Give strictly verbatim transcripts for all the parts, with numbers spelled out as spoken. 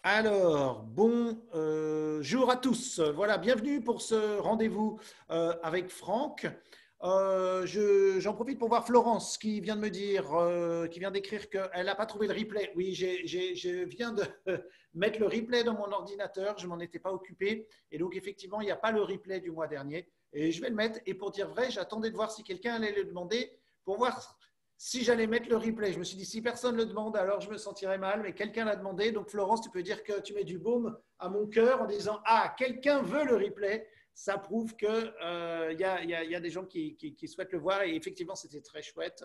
Alors, bonjour euh, à tous. Voilà, bienvenue pour ce rendez-vous euh, avec Franck. Euh, je- j'en profite pour voir Florence qui vient de me dire, euh, qui vient d'écrire qu'elle n'a pas trouvé le replay. Oui, j'ai, j'ai- je viens de mettre le replay dans mon ordinateur, je m'en étais pas occupé. Et donc, effectivement, il n'y a pas le replay du mois dernier. Et je vais le mettre. Et pour dire vrai, j'attendais de voir si quelqu'un allait le demander pour voir si j'allais mettre le replay. Je me suis dit, si personne ne le demande, alors je me sentirais mal, mais quelqu'un l'a demandé. Donc, Florence, tu peux dire que tu mets du baume à mon cœur en disant, ah, quelqu'un veut le replay. Ça prouve qu'il euh, y, a, y, a, y a des gens qui, qui, qui souhaitent le voir et effectivement, c'était très chouette.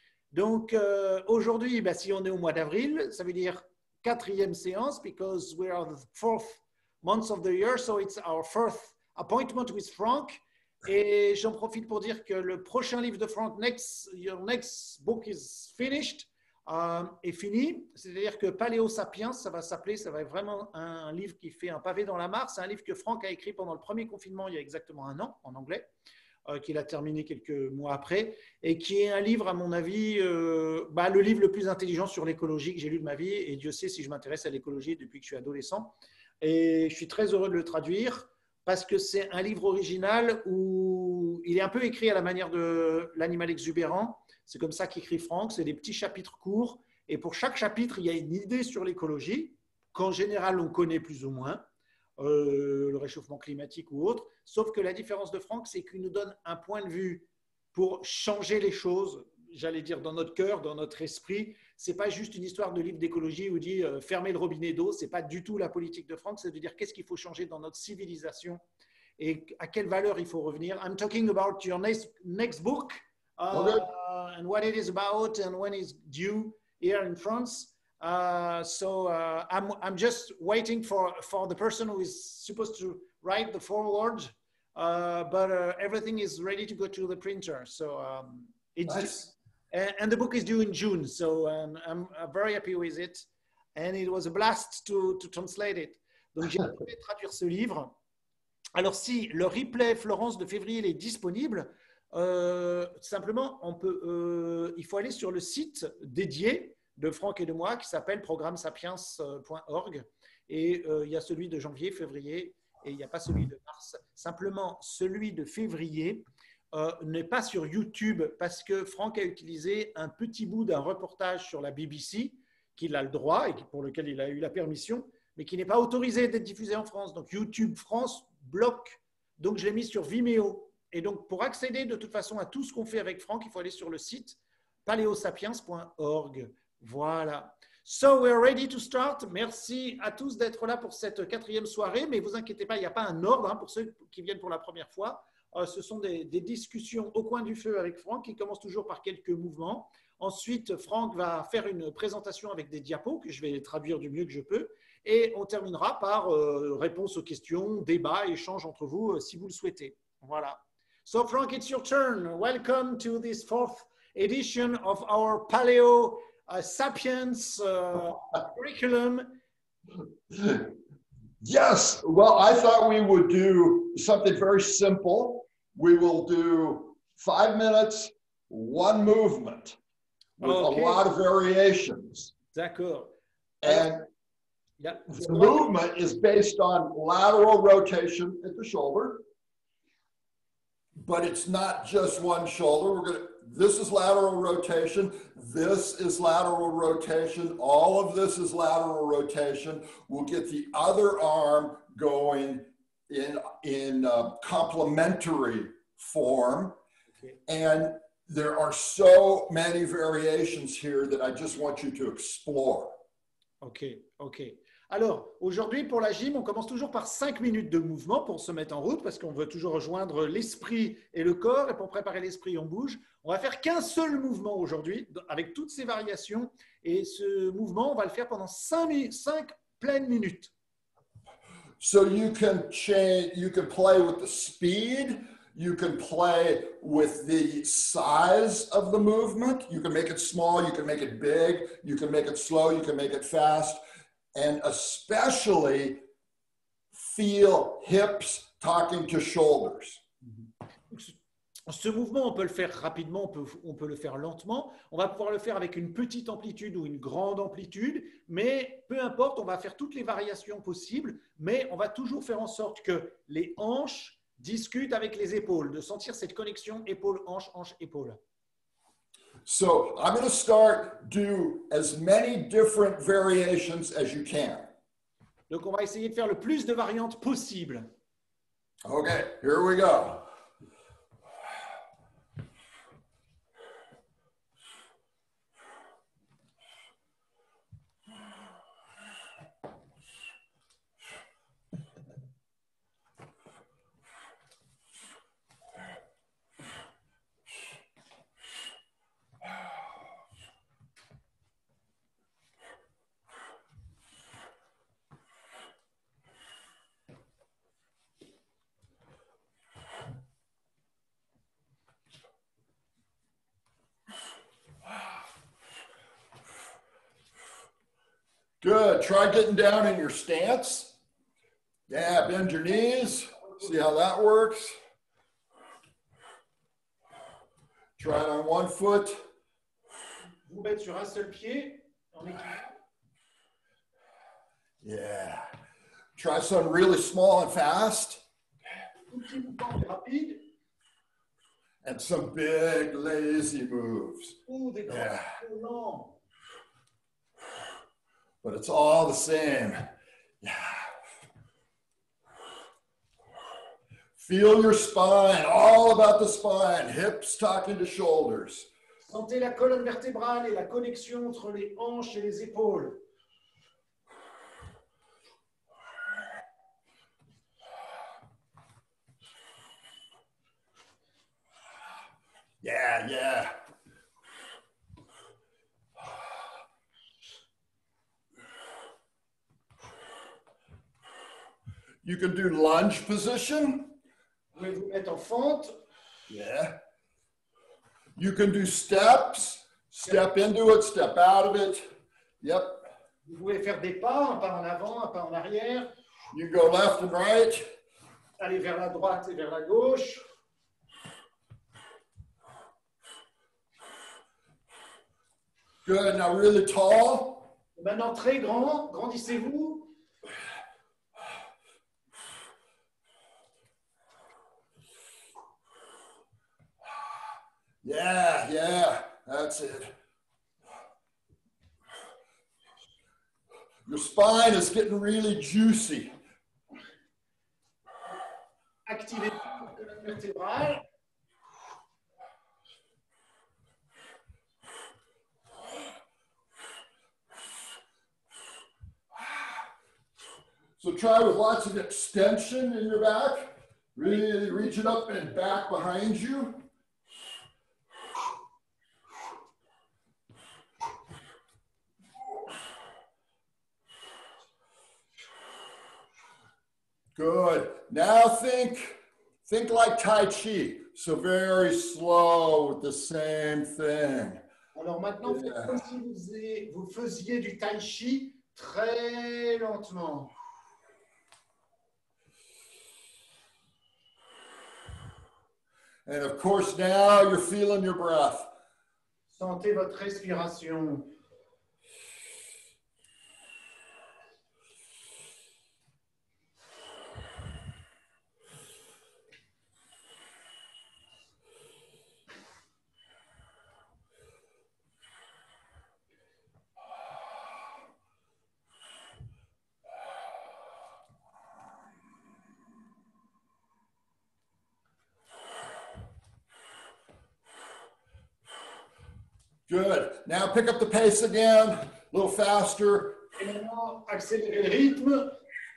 Donc, euh, aujourd'hui, bah, si on est au mois d'avril, ça veut dire quatrième séance, because we are the fourth month of the year, so it's our first appointment with Frank. Et j'en profite pour dire que le prochain livre de Frank, next, Your Next Book is Finished, euh, est fini. C'est-à-dire que Paléo Sapiens, ça va s'appeler, ça va être vraiment un, un livre qui fait un pavé dans la mare. C'est un livre que Frank a écrit pendant le premier confinement, il y a exactement un an, en anglais, euh, qu'il a terminé quelques mois après, et qui est un livre, à mon avis, euh, bah, le livre le plus intelligent sur l'écologie que j'ai lu de ma vie. Et Dieu sait si je m'intéresse à l'écologie depuis que je suis adolescent. Et je suis très heureux de le traduire, parce que c'est un livre original où il est un peu écrit à la manière de L'Animal exubérant. C'est comme ça qu'écrit Franck, c'est des petits chapitres courts. Et pour chaque chapitre, il y a une idée sur l'écologie, qu'en général, on connaît plus ou moins, euh, le réchauffement climatique ou autre. Sauf que la différence de Franck, c'est qu'il nous donne un point de vue pour changer les choses, j'allais dire dans notre cœur, dans notre esprit. Ce n'est pas juste une histoire de livre d'écologie où il dit euh, fermer le robinet d'eau. Ce n'est pas du tout la politique de Franck, c'est de dire qu'est-ce qu'il faut changer dans notre civilisation et à quelle valeur il faut revenir. I'm talking about your next, next book uh, Okay. and what it is about and when it's due here in France. Uh, so uh, I'm, I'm just waiting for, for the person who is supposed to write the foreword, uh, but uh, everything is ready to go to the printer. So um, it's Nice. and, and the book is due in June, so um, I'm, I'm very happy with it. And it was a blast to, to translate it. Donc j'ai adoré traduire ce livre. Alors si le replay Florence de février il est disponible, euh, simplement on peut, euh, il faut aller sur le site dédié de Franck et de moi qui s'appelle programme sapiens point org et euh, il y a celui de janvier, février et il n'y a pas celui de mars. Simplement celui de février euh, n'est pas sur YouTube parce que Franck a utilisé un petit bout d'un reportage sur la B B C qu'il a le droit et pour lequel il a eu la permission, mais qui n'est pas autorisé d'être diffusé en France. Donc YouTube France bloque. Donc je l'ai mis sur Vimeo. Et donc pour accéder de toute façon à tout ce qu'on fait avec Franck, il faut aller sur le site paléosapiens point org. Voilà. So we're ready to start. Merci à tous d'être là pour cette quatrième soirée, mais vous inquiétez pas, il n'y a pas un ordre hein, pour ceux qui viennent pour la première fois. Euh, ce sont des, des discussions au coin du feu avec Franck qui commencent toujours par quelques mouvements. Ensuite, Franck va faire une présentation avec des diapos que je vais traduire du mieux que je peux. Et on terminera par euh, réponse aux questions, débat, échange entre vous euh, si vous le souhaitez. Voilà. So Frank, it's your turn. Welcome to this fourth edition of our Paleo uh, Sapiens uh, curriculum. Yes. Well, I thought we would do something very simple. We will do five minutes, one movement with Okay. a lot of variations. D'accord. And yeah. the movement is based on lateral rotation at the shoulder. But it's not just one shoulder. We're going to, this is lateral rotation. This is lateral rotation. All of this is lateral rotation. We'll get the other arm going in, in uh, complementary form. Okay. And there are so many variations here that I just want you to explore. Ok, ok. Alors, aujourd'hui, pour la gym, on commence toujours par cinq minutes de mouvement pour se mettre en route parce qu'on veut toujours rejoindre l'esprit et le corps. Et pour préparer l'esprit, on bouge. On va faire qu'un seul mouvement aujourd'hui avec toutes ces variations. Et ce mouvement, on va le faire pendant cinq, cinq pleines minutes. So you can change, you can play with the speed. You can play with the size of the movement. You can make it small, you can make it big, you can make it slow, you can make it fast. And especially feel hips talking to shoulders. Ce mouvement, on peut le faire rapidement, on peut, on peut le faire lentement. On va pouvoir le faire avec une petite amplitude ou une grande amplitude, mais peu importe, on va faire toutes les variations possibles, mais on va toujours faire en sorte que les hanches discutent avec les épaules, de sentir cette connexion épaule-hanche, hanche-épaule. So I'm going to start, do as many different variations as you can. Donc, on va essayer de faire le plus de variantes possible. Okay, here we go. Good. Try getting down in your stance. Yeah, bend your knees. See how that works. Try it on one foot. Vous mettez sur un seul pied en équilibre. Yeah. Try something really small and fast. Tout petit mouvement rapide. And some big lazy moves. Ou des grands Yeah. lents. But it's all the same. Yeah. Feel your spine, all about the spine, hips talking to shoulders. Sentez la colonne vertébrale et la connexion entre les hanches et les épaules. Yeah, yeah. You can do lunge position. Vous pouvez vous mettre en fente. Yeah. You can do steps. Step into it, step out of it. Yep. Vous pouvez faire des pas, un pas en avant, un pas en arrière. You can go left and right. Aller vers la droite et vers la gauche. Good. Now really tall. Maintenant très grand, grandissez-vous. Yeah, yeah, that's it. Your spine is getting really juicy. Activez la colonne vertébrale. So try with lots of extension in your back. Really reach it up and back behind you. Good. Now think, think like Tai Chi. So very slow with the same thing. Alors maintenant, faites Yeah. comme si vous faisiez, vous faisiez du tai chi très lentement. And of course, now you're feeling your breath. Sentez votre respiration. Good. Now pick up the pace again, a little faster. Et maintenant, accélérez le rythme.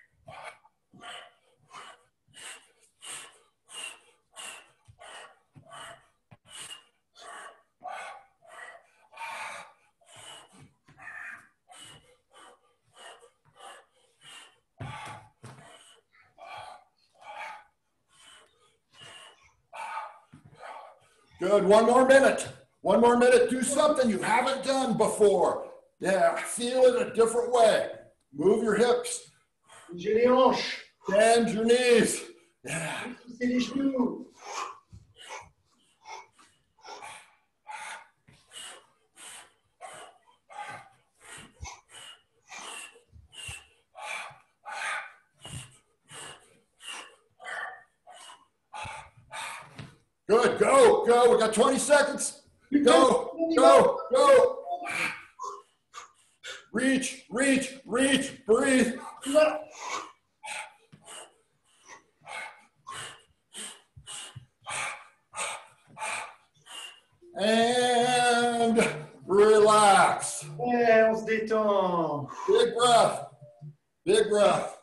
Good. One more minute. One more minute. Do something you haven't done before. Yeah, feel it a different way. Move your hips. Bougez les hanches. Bend your knees. Yeah. Poussez les genoux. Good. Go, go. We got twenty seconds. Go, go, go. Reach, reach, reach, breathe. And relax. Ouais, on se détend. Big breath. Big breath.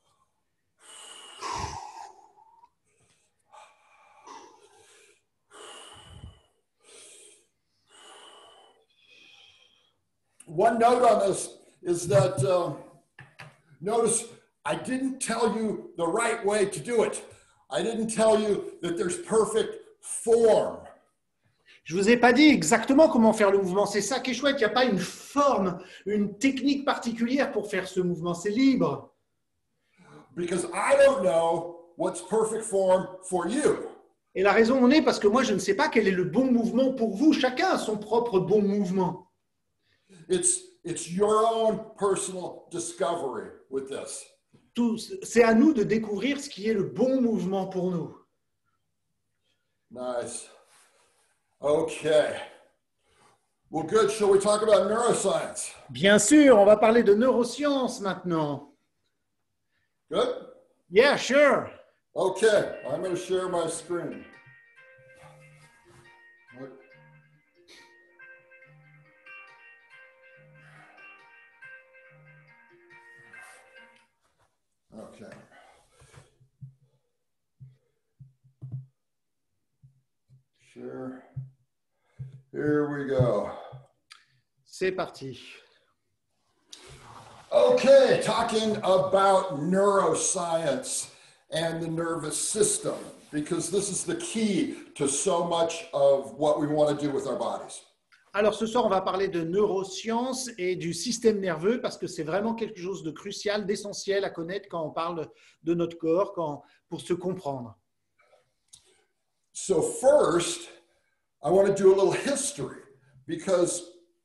One note on this is that, um, notice I didn't tell you the right way to do it. I didn't tell you that there's perfect form. Je ne vous ai pas dit exactement comment faire le mouvement. C'est ça qui est chouette. Il n'y a pas une forme, une technique particulière pour faire ce mouvement. C'est libre. Because I don't know what's perfect form for you. Et la raison en est parce que moi, je ne sais pas quel est le bon mouvement pour vous. Chacun a son propre bon mouvement. It's, it's your own personal discovery with this. C'est à nous de découvrir ce qui est le bon mouvement pour nous. Nice. Okay. Well, good. Shall we talk about neuroscience? Bien sûr, on va parler de neurosciences maintenant. Good? Yeah, sure. Okay. I'm going to share my screen. Okay. Sure. Here we go. C'est parti. Okay, talking about neuroscience and the nervous system, because this is the key to so much of what we want to do with our bodies. Alors ce soir, on va parler de neurosciences et du système nerveux parce que c'est vraiment quelque chose de crucial, d'essentiel à connaître quand on parle de notre corps, quand, pour se comprendre. So first, I want to do a little history because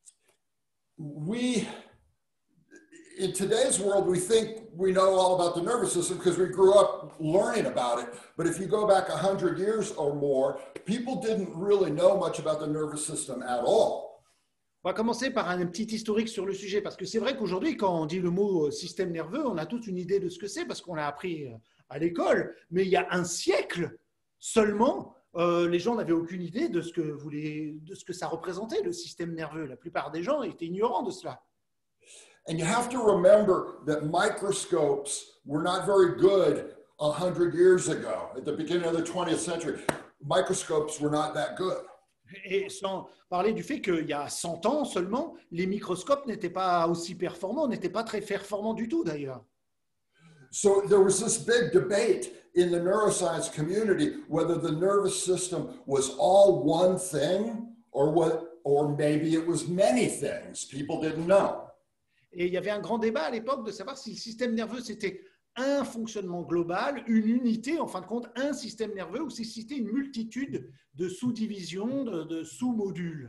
we, in today's world, we think we know all about the nervous system because we grew up learning about it. But if you go back a hundred years or more, people didn't really know much about the nervous system at all. On va commencer par un petit historique sur le sujet parce que c'est vrai qu'aujourd'hui, quand on dit le mot système nerveux, on a toute une idée de ce que c'est parce qu'on l'a appris à l'école. Mais il y a un siècle seulement, euh, les gens n'avaient aucune idée de ce que voulait, de ce que ça représentait, le système nerveux. La plupart des gens étaient ignorants de cela. And you have to remember that microscopes were not very good a hundred years ago. At the beginning of the twentieth century, microscopes were not that good. Et sans parler du fait qu'il y a cent ans seulement, les microscopes n'étaient pas aussi performants, n'étaient pas très performants du tout d'ailleurs. So there was this big debate in the neuroscience community whether the nervous system was all one thing or what, or maybe it was many things. People didn't know. Et il y avait un grand débat à l'époque de savoir si le système nerveux c'était un fonctionnement global, une unité, en fin de compte, un système nerveux, ou si c'était une multitude de sous-divisions, de, de sous-modules.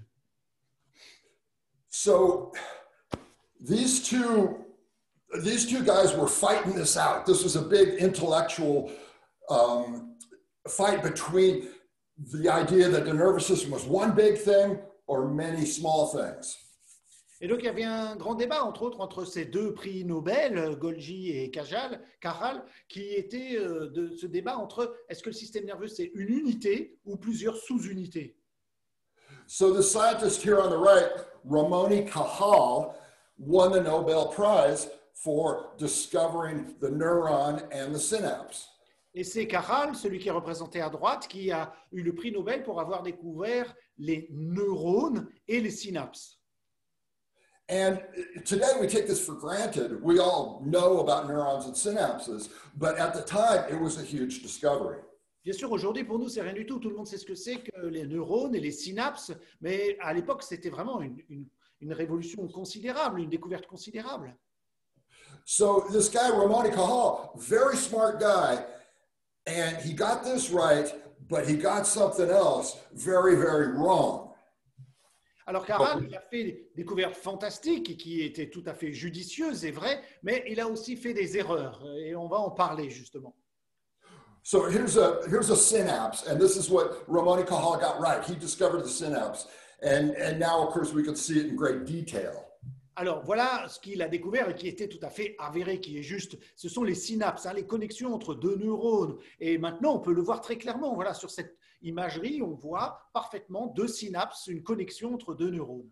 So these two, these two guys were fighting this out. This was a big intellectual um, fight between the idea that the nervous system was one big thing or many small things. Et donc, il y avait un grand débat, entre autres, entre ces deux prix Nobel, Golgi et Caral, Caral, qui était euh, de ce débat entre est-ce que le système nerveux, c'est une unité ou plusieurs sous-unités. So the scientist here on the right, Ramoni Cajal, won the Nobel Prize for discovering the neuron and the synapse. Et c'est Caral, celui qui est représenté à droite, qui a eu le prix Nobel pour avoir découvert les neurones et les synapses. And today we take this for granted. We all know about neurons and synapses, but at the time it was a huge discovery. Bien sûr, aujourd'hui, pour nous, c'est rien du tout. Tout le monde sait ce que c'est que les neurones et les synapses, mais à l'époque, c'était vraiment une, une, une révolution considérable, une découverte considérable. So this guy, Ramoni Cajal, very smart guy, and he got this right, but he got something else very, very wrong. Alors, Caral, il a fait des découvertes fantastiques qui étaient tout à fait judicieuses et vraies, mais il a aussi fait des erreurs, et on va en parler justement. So here's a, here's a synapse, and this is what Ramon y Cajal got right. He discovered the synapse, and, and now, of course, we can see it in great detail. Alors, voilà ce qu'il a découvert et qui était tout à fait avéré, qui est juste. Ce sont les synapses, hein, les connexions entre deux neurones. Et maintenant, on peut le voir très clairement. Voilà, sur cette imagerie, on voit parfaitement deux synapses, une connexion entre deux neurones.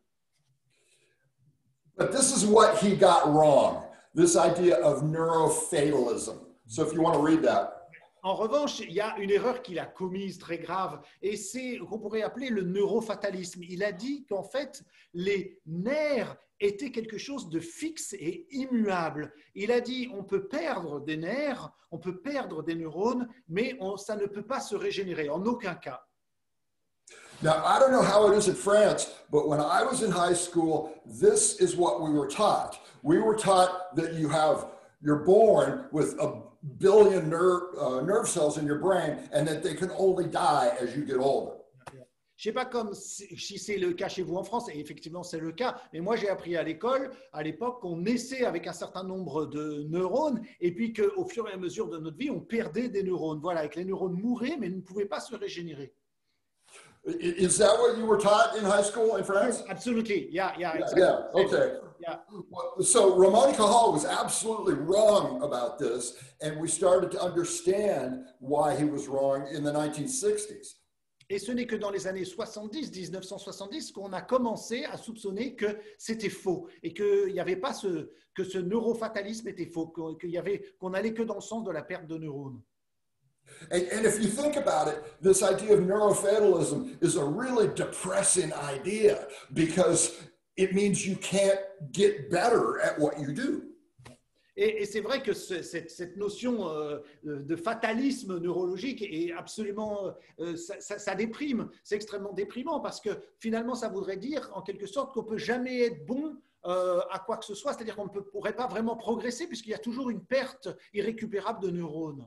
But this is what he got wrong, this idea of neurofatalism. So if you want to read that. En revanche, il y a une erreur qu'il a commise très grave, et c'est qu'on pourrait appeler le neurofatalisme. Il a dit qu'en fait, les nerfs était quelque chose de fixe et immuable. Il a dit on peut perdre des nerfs, on peut perdre des neurones, mais on, ça ne peut pas se régénérer, en aucun cas. Now, I don't know how it is in France, but when I was in high school, this is what we were taught. We were taught that you have, you're born with a billion nerve, uh, nerve cells in your brain, and that they can only die as you get older. Je ne sais pas comme si c'est le cas chez vous en France, et effectivement c'est le cas, mais moi j'ai appris à l'école, à l'époque, qu'on naissait avec un certain nombre de neurones, et puis qu'au fur et à mesure de notre vie, on perdait des neurones. Voilà, avec les neurones mouraient, mais ne pouvaient pas se régénérer. Is that what you were taught in high school in France? Absolutely, yeah, yeah. Yeah, exactly. yeah, okay. Yeah. So Ramon y Cajal was absolutely wrong about this, and we started to understand why he was wrong in the nineteen sixties. Et ce n'est que dans les années soixante-dix, mille neuf cent soixante-dix, qu'on a commencé à soupçonner que c'était faux et qu'il n'y avait pas ce, que ce neurofatalisme était faux, qu'il y avait, qu'on allait que dans le sens de la perte de neurones. And, and if you think about it, this idea of neurofatalism is a really depressing idea because it means you can't get better at what you do. Et, et c'est vrai que ce, cette, cette notion euh, de fatalisme neurologique est absolument, euh, ça, ça, ça déprime, c'est extrêmement déprimant parce que finalement ça voudrait dire en quelque sorte qu'on ne peut jamais être bon euh, à quoi que ce soit, c'est-à-dire qu'on ne pourrait pas vraiment progresser puisqu'il y a toujours une perte irrécupérable de neurones.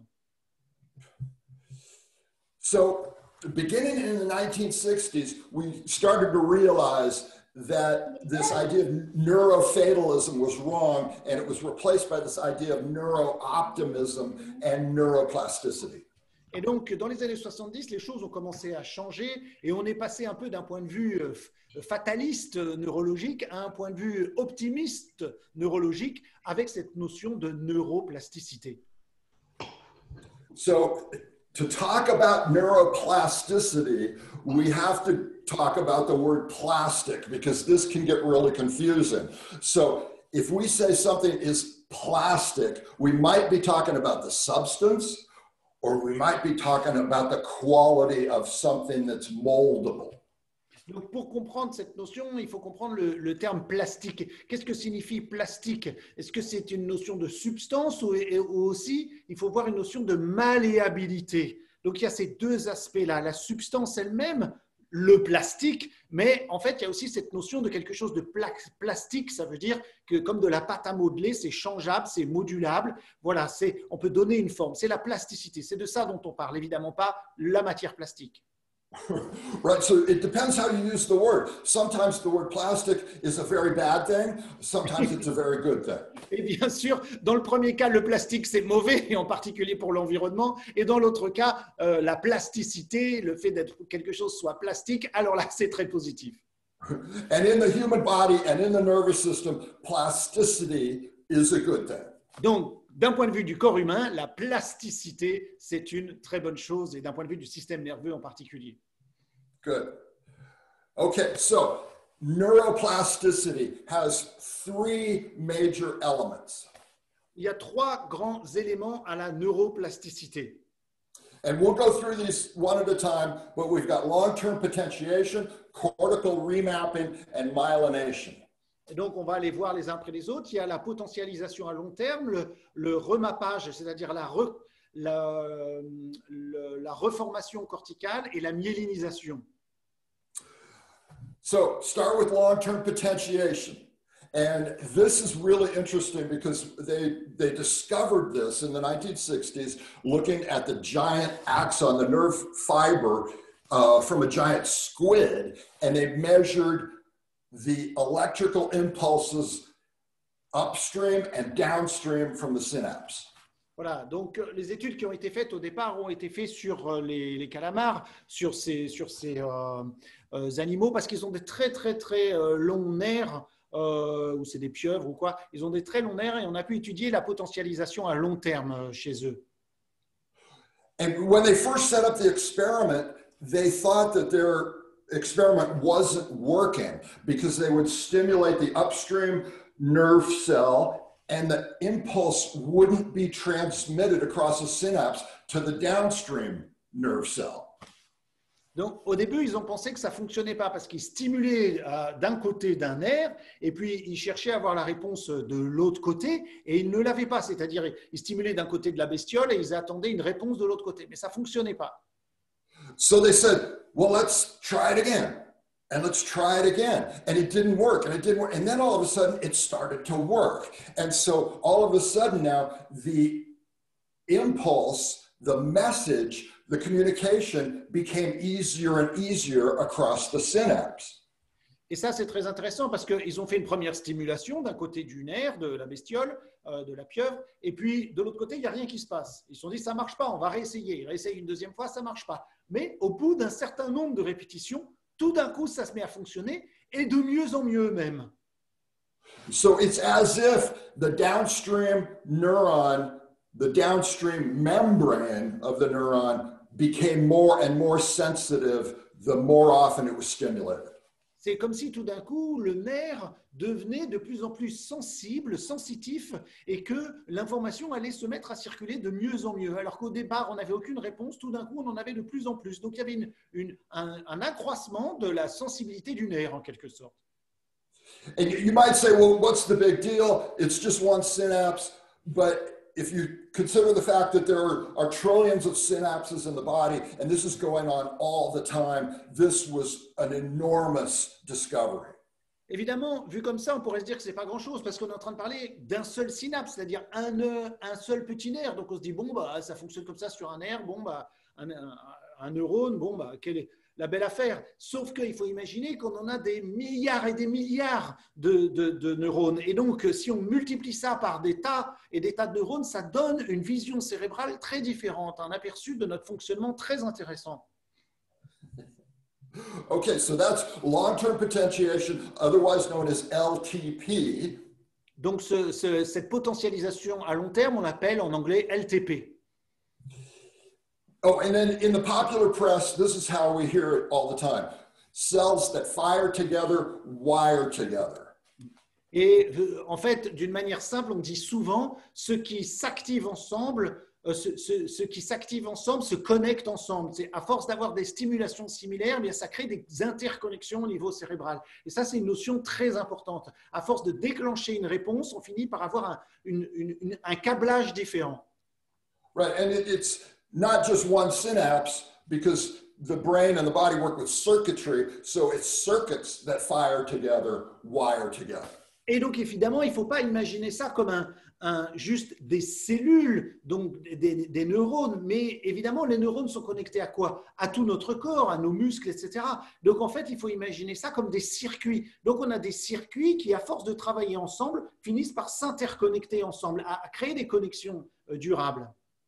So beginning in the nineteen sixties, we started to realize that this idea of neurofatalism was wrong, and it was replaced by this idea of neuro-optimism and neuroplasticity. Et donc, dans les années soixante-dix, les choses ont commencé à changer et on est passé un peu d'un point de vue fataliste neurologique à un point de vue optimiste neurologique avec cette notion de neuroplasticité. So, to talk about neuroplasticity, we have to talk about the word plastic because this can get really confusing. So if we say something is plastic, we might be talking about the substance or we might be talking about the quality of something that's moldable. Donc, pour comprendre cette notion, il faut comprendre le, le terme plastique. Qu'est-ce que signifie plastique? Est-ce que c'est une notion de substance ou, ou aussi, il faut voir une notion de malléabilité? Donc, il y a ces deux aspects-là. La substance elle-même, le plastique, mais en fait, il y a aussi cette notion de quelque chose de pla plastique. Ça veut dire que comme de la pâte à modeler, c'est changeable, c'est modulable. Voilà, c'est, on peut donner une forme. C'est la plasticité. C'est de ça dont on parle, évidemment pas la matière plastique. Right, so it depends how you use the word. Sometimes the word plastic is a very bad thing. Sometimes it's a very good thing. Et bien sûr, dans le premier cas, le plastique, c'est mauvais, et en particulier pour l'environnement. Et dans l'autre cas, euh, la plasticité, le fait d'être quelque chose soit plastique, alors là, c'est très positif. And in the human body and in the nervous system, plasticity is a good thing. Donc, d'un point de vue du corps humain, la plasticité, c'est une très bonne chose, et d'un point de vue du système nerveux en particulier. Good. Okay, so neuroplasticity has three major elements. Il y a trois grands éléments à la neuroplasticité. And we'll go through these one at a time, but we've got long-term potentiation, cortical remapping, and myelination. Et donc, on va aller voir les uns après les autres. Il y a la potentialisation à long terme, le, le remappage, c'est-à-dire la, re, la, le, la reformation corticale et la myélinisation. So, start with long-term potentiation. And this is really interesting because they, they discovered this in the nineteen sixties, looking at the giant axon, the nerve fiber uh, from a giant squid, and they measured the electrical impulses upstream and downstream from the synapse. Voilà, donc euh, les études qui ont été faites au départ ont été faites sur euh, les, les calamars, sur ces, sur ces euh, euh, animaux, parce qu'ils ont des très très très euh, longs nerfs, euh, ou c'est des pieuvres ou quoi, ils ont des très longs nerfs et on a pu étudier la potentialisation à long terme euh, chez eux. And when they first set up the experiment, they thought that their experiment wasn't working because they would stimulate the upstream nerve cell and the impulse wouldn't be transmitted across the synapse to the downstream nerve cell. Donc, au début, ils ont pensé que ça ne fonctionnait pas parce qu'ils stimulaient euh, d'un côté d'un nerf et puis ils cherchaient à avoir la réponse de l'autre côté et ils ne l'avaient pas. C'est-à-dire, ils stimulaient d'un côté de la bestiole et ils attendaient une réponse de l'autre côté. Mais ça ne fonctionnait pas. So they said, well, let's try it again. And let's try it again. And it didn't work. And it didn't work. And then all of a sudden, it started to work. And so all of a sudden now, the impulse, the message, the communication became easier and easier across the synapse. Et ça, c'est très intéressant parce qu'ils ont fait une première stimulation d'un côté du nerf, de la bestiole, euh, de la pieuvre, et puis de l'autre côté, il n'y a rien qui se passe. Ils se sont dit, ça ne marche pas, on va réessayer. Ils réessayent une deuxième fois, ça ne marche pas. Mais au bout d'un certain nombre de répétitions, tout d'un coup, ça se met à fonctionner et de mieux en mieux même. So it's as if the downstream neuron, the downstream membrane of the neuron became more and more sensitive the more often it was stimulated. C'est comme si tout d'un coup, le nerf devenait de plus en plus sensible, sensitif, et que l'information allait se mettre à circuler de mieux en mieux. Alors qu'au départ, on n'avait aucune réponse, tout d'un coup, on en avait de plus en plus. Donc, il y avait une, une, un, un accroissement de la sensibilité du nerf, en quelque sorte. And you might say, well, what's the big deal? It's just one synapse. But if you consider the fact that there are, are trillions of synapses in the body, and this is going on all the time, this was an enormous discovery. Évidemment, vu comme ça, on pourrait se dire que ce n'est pas grand-chose parce qu'on est en train de parler d'un seul synapse, c'est-à-dire un, un seul petit nerf. Donc, on se dit, bon, bah, ça fonctionne comme ça sur un nerf, bon, bah, un, un, un neurone, bon, bah, quelle est la belle affaire. Sauf qu'il faut imaginer qu'on en a des milliards et des milliards de, de, de neurones. Et donc, si on multiplie ça par des tas et des tas de neurones, ça donne une vision cérébrale très différente, un aperçu de notre fonctionnement très intéressant. Okay, so that's long-term potentiation, otherwise known as L T P. Donc, ce, ce, cette potentialisation à long terme, on l'appelle en anglais L T P. Oh, and then in the popular press, this is how we hear it all the time. Cells that fire together, wire together. Et en fait, d'une manière simple, on dit souvent, ceux qui s'activent ensemble, euh, ceux, ceux, ceux qui s'activent ensemble se connectent ensemble. C'est à force d'avoir des stimulations similaires, bien, ça crée des interconnexions au niveau cérébral. Et ça, c'est une notion très importante. À force de déclencher une réponse, on finit par avoir un, une, une, un câblage différent. Right, and it, it's not just one synapse, because the brain and the body work with circuitry, so it's circuits that fire together, wire together. Et donc, évidemment, il ne faut pas imaginer ça comme un, un, juste des cellules, donc des, des neurones, mais évidemment, les neurones sont connectés à quoi? À tout notre corps, à nos muscles, et cetera. Donc, en fait, il faut imaginer ça comme des circuits. Donc, on a des circuits qui, à force de travailler ensemble, finissent par s'interconnecter ensemble, à, à créer des connexions euh, durables.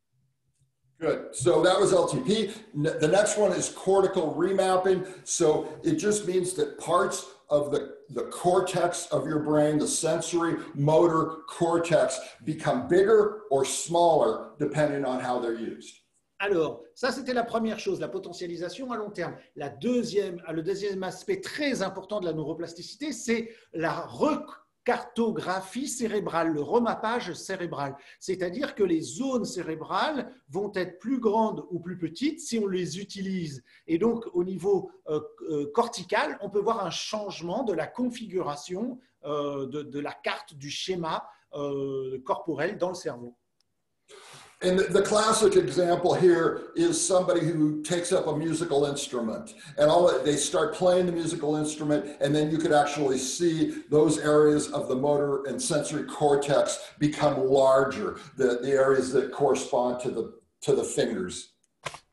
Good. So that was L T P. The next one is cortical remapping. So it just means that parts of the, the cortex of your brain, the sensory motor cortex, become bigger or smaller depending on how they're used. Alors, ça, c'était la première chose, la potentialisation à long terme. La deuxième, le deuxième aspect très important de la neuroplasticité, c'est la recartographie cérébrale, le remappage cérébral. C'est-à-dire que les zones cérébrales vont être plus grandes ou plus petites si on les utilise. Et donc, au niveau euh, euh, cortical, on peut voir un changement de la configuration euh, de, de la carte du schéma euh, corporel dans le cerveau. And the classic example here is somebody who takes up a musical instrument, and all they start playing the musical instrument, and then you could actually see those areas of the motor and sensory cortex become larger, the, the areas that correspond to the, to the fingers.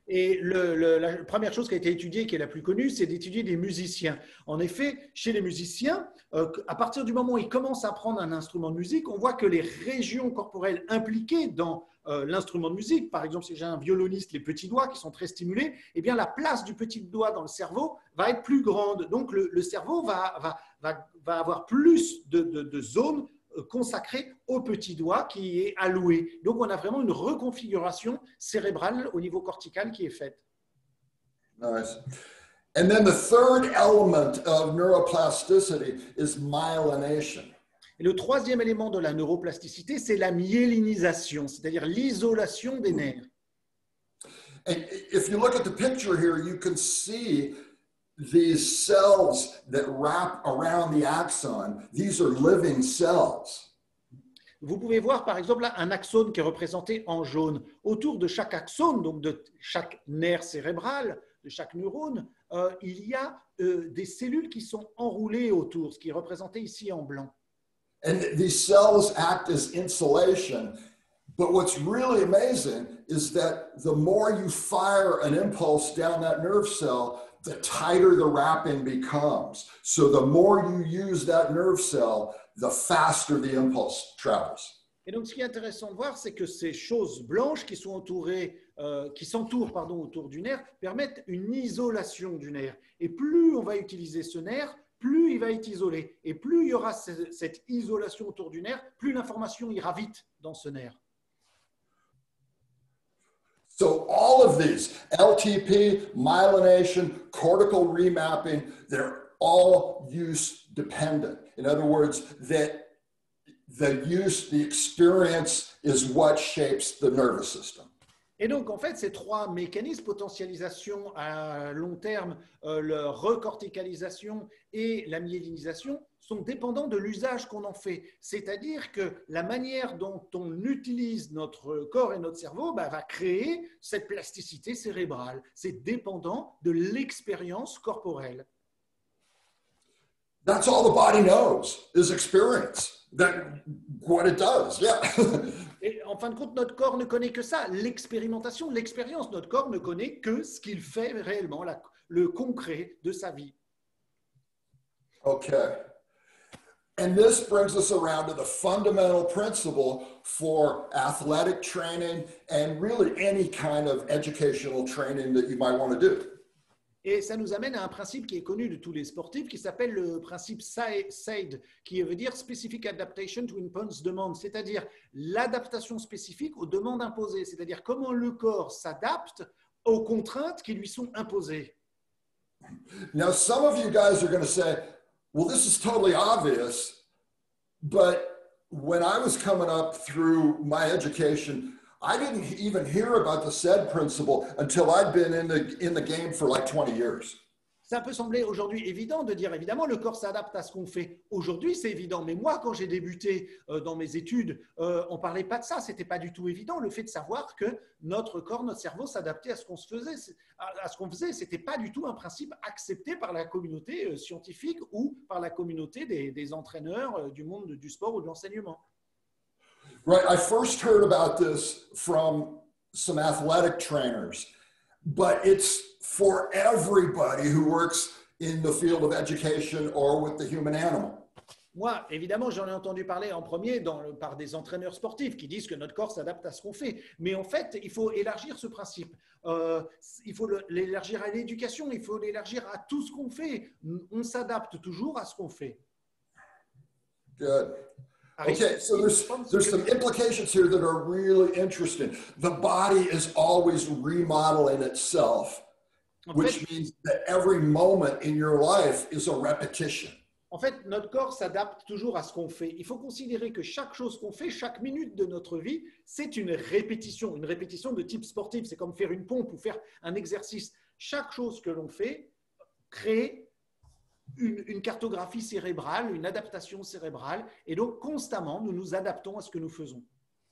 Et le, le, la première chose qui a été étudiée, qui est la plus connue, c'est d'étudier des musiciens. En effet, chez les musiciens, euh, à partir du moment où ils commencent à apprendre un instrument de musique, on voit que les régions corporelles impliquées dans euh, l'instrument de musique, par exemple, si j'ai un violoniste, les petits doigts qui sont très stimulés, eh bien, la place du petit doigt dans le cerveau va être plus grande. Donc, le, le cerveau va, va, va, va avoir plus de, de, de zones consacré au petit doigt qui est alloué. Donc, on a vraiment une reconfiguration cérébrale au niveau cortical qui est faite. Nice. And then the third element of neuroplasticity is myelination. Et le troisième élément de la neuroplasticité, c'est la myélinisation, c'est-à-dire l'isolation des nerfs. And if you look at the picture here, you can see these cells that wrap around the axon. These are living cells. Vous pouvez voir par exemple là, un axone qui est représenté en jaune. Autour de chaque axone, donc de chaque nerf cérébral, de chaque neurone, euh, il y a euh, des cellules qui sont enroulées autour, ce qui est représenté ici en blanc. And these cells act as insulation. But what's really amazing is that the more you fire an impulse down that nerve cell, the tighter the wrapping becomes. So the more you use that nerve cell, the faster the impulse travels. Et donc, ce qui est intéressant de voir, c'est que ces choses blanches qui sont entourées, euh, qui s'entourent pardon, autour du nerf permettent une isolation du nerf. Et plus on va utiliser ce nerf, plus il va être isolé. Et plus il y aura cette isolation autour du nerf, plus l'information ira vite dans ce nerf. So all of these, L T P, myelination, cortical remapping, they're all use dependent. In other words, that the use, the experience is what shapes the nervous system. Et donc, en fait, ces trois mécanismes, potentialisation à long terme, euh, la recorticalisation et la myélinisation, sont dépendants de l'usage qu'on en fait. C'est-à-dire que la manière dont on utilise notre corps et notre cerveau bah, va créer cette plasticité cérébrale. C'est dépendant de l'expérience corporelle. That's all the body knows is experience. That what it does, yeah. Et en fin de compte, notre corps ne connaît que ça, l'expérimentation, l'expérience. Notre corps ne connaît que ce qu'il fait réellement, la, le concret de sa vie. Okay. And this brings us around to the fundamental principle for athletic training and really any kind of educational training that you might want to do. Et ça nous amène à un principe qui est connu de tous les sportifs, qui s'appelle le principe S A I D, qui veut dire Specific Adaptation to Imposed Demand, c'est-à-dire l'adaptation spécifique aux demandes imposées, c'est-à-dire comment le corps s'adapte aux contraintes qui lui sont imposées. Now, some of you guys are going to say, well, this is totally obvious, but when I was coming up through my education, I didn't even hear about the S A I D principle until I'd been in the, in the game for like twenty years. Ça peut sembler aujourd'hui évident de dire, évidemment, le corps s'adapte à ce qu'on fait. Aujourd'hui, c'est évident. Mais moi, quand j'ai débuté euh, dans mes études, euh, on ne parlait pas de ça. Ce n'était pas du tout évident. Le fait de savoir que notre corps, notre cerveau s'adaptait à ce qu'on se faisait, à, à ce qu'on faisait, ce n'était pas du tout un principe accepté par la communauté euh, scientifique ou par la communauté des, des entraîneurs euh, du monde du sport ou de l'enseignement. Right. I first heard about this from some athletic trainers, but it's for everybody who works in the field of education or with the human animal. Moi, évidemment, j'en ai entendu parler en premier dans le, par des entraîneurs sportifs qui disent que notre corps s'adapte à ce qu'on fait. Mais en fait, il faut élargir ce principe. Euh, il faut l'élargir à l'éducation, il faut l'élargir à tout ce qu'on fait. On s'adapte toujours à ce qu'on fait. Good. Okay, so there's, there's some implications here that are really interesting. The body is always remodeling itself, which means that every moment in your life is a repetition. En fait, notre corps s'adapte toujours à ce qu'on fait. Il faut considérer que chaque chose qu'on fait, chaque minute de notre vie, c'est une répétition, une répétition de type sportif. C'est comme faire une pompe ou faire un exercice. Chaque chose que l'on fait crée Une, une cartographie cérébrale, une adaptation cérébrale, et donc constamment, nous nous adaptons à ce que nous faisons.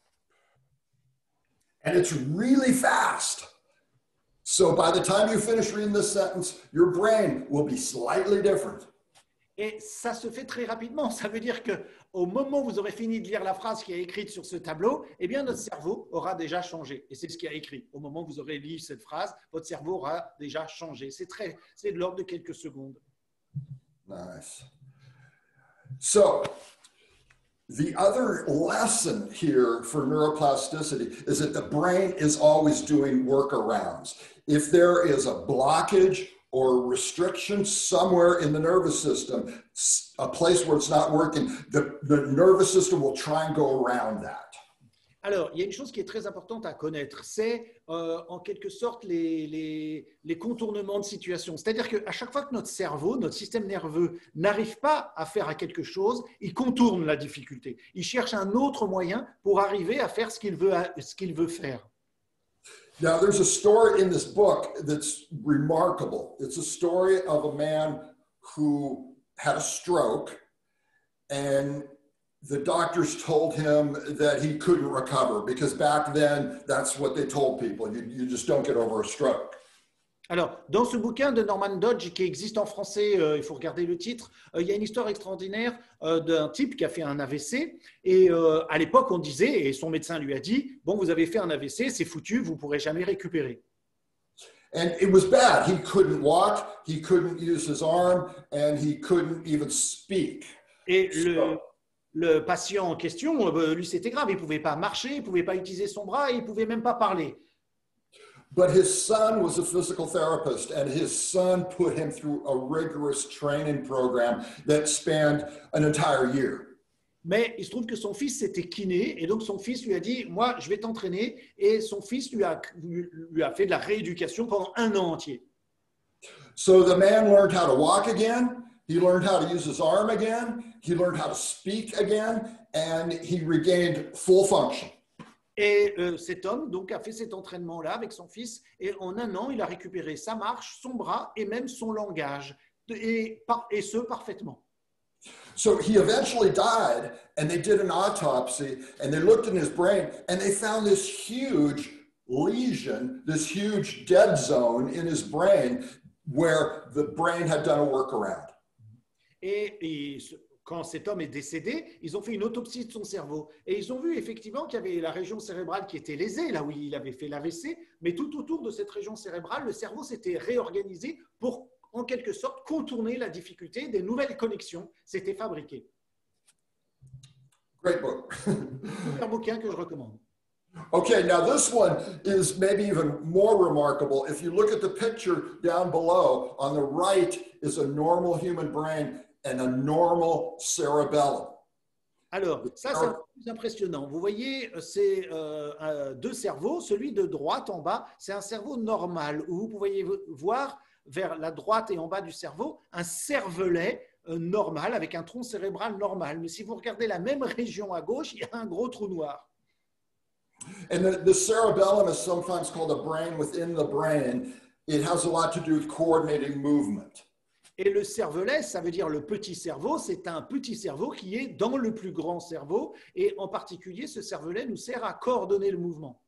And it's really fast. So by the time you finish reading this sentence, your brain will be slightly different. Et ça se fait très rapidement. Ça veut dire qu'au moment où vous aurez fini de lire la phrase qui est écrite sur ce tableau, eh bien, notre cerveau aura déjà changé. Et c'est ce qui est écrit. Au moment où vous aurez lu cette phrase, votre cerveau aura déjà changé. C'est très, c'est de l'ordre de quelques secondes. Nice. So, the other lesson here for neuroplasticity is that the brain is always doing workarounds. If there is a blockage or restriction somewhere in the nervous system, a place where it's not working, the, the nervous system will try and go around that. Alors, il y a une chose qui est très importante à connaître, c'est euh, en quelque sorte les, les, les contournements de situation. C'est-à-dire qu'à chaque fois que notre cerveau, notre système nerveux n'arrive pas à faire à quelque chose, il contourne la difficulté. Il cherche un autre moyen pour arriver à faire ce qu'il veut, ce qu'il veut faire. Now, there's a story in this book that's remarkable. It's a story of a man who had a stroke, and the doctors told him that he couldn't recover because back then, that's what they told people. You, you just don't get over a stroke. Alors, dans ce bouquin de Norman Dodge qui existe en français, euh, il faut regarder le titre, euh, il y a une histoire extraordinaire euh, d'un type qui a fait un A V C. Et euh, à l'époque, on disait, et son médecin lui a dit, bon, vous avez fait un A V C, c'est foutu, vous ne pourrez jamais récupérer. And it was bad. He couldn't walk, he couldn't use his arm, and he couldn't even speak. Et le, le patient en question, euh, lui, c'était grave. Il ne pouvait pas marcher, il ne pouvait pas utiliser son bras et il ne pouvait même pas parler. But his son was a physical therapist, and his son put him through a rigorous training program that spanned an entire year. Mais il se trouve que son fils c'était kiné, et donc son fils lui a dit, moi, je vais t'entraîner, et son fils lui a, lui a fait de la rééducation pendant un an entier. So the man learned how to walk again, he learned how to use his arm again, he learned how to speak again, and he regained full function. Et euh, cet homme donc a fait cet entraînement-là avec son fils, et en un an, il a récupéré sa marche, son bras et même son langage, et, et ce parfaitement. So he eventually died, and they did an autopsy, and they looked in his brain, and they found this huge lesion, this huge dead zone in his brain where the brain had done a workaround. Et, et quand cet homme est décédé, ils ont fait une autopsie de son cerveau. Et ils ont vu effectivement qu'il y avait la région cérébrale qui était lésée, là où il avait fait l'A V C, mais tout autour de cette région cérébrale, le cerveau s'était réorganisé pour, en quelque sorte, contourner la difficulté. Des nouvelles connexions s'étaient fabriquées. Great book. C'est un bouquin que je recommande. Okay, now this one is maybe even more remarkable. If you look at the picture down below, on the right is a normal human brain and a normal cerebellum. Alors, ça, c'est un peu plus impressionnant. Vous voyez, c'est euh, deux cerveaux. Celui de droite en bas, c'est un cerveau normal, où vous pouvez voir vers la droite et en bas du cerveau un cervelet euh, normal avec un tronc cérébral normal. Mais si vous regardez la même région à gauche, il y a un gros trou noir. And the, the cerebellum is sometimes called a brain within the brain. It has a lot to do with coordinating movement. Et le cervelet, ça veut dire le petit cerveau, c'est un petit cerveau qui est dans le plus grand cerveau. Et en particulier, ce cervelet nous sert à coordonner le mouvement.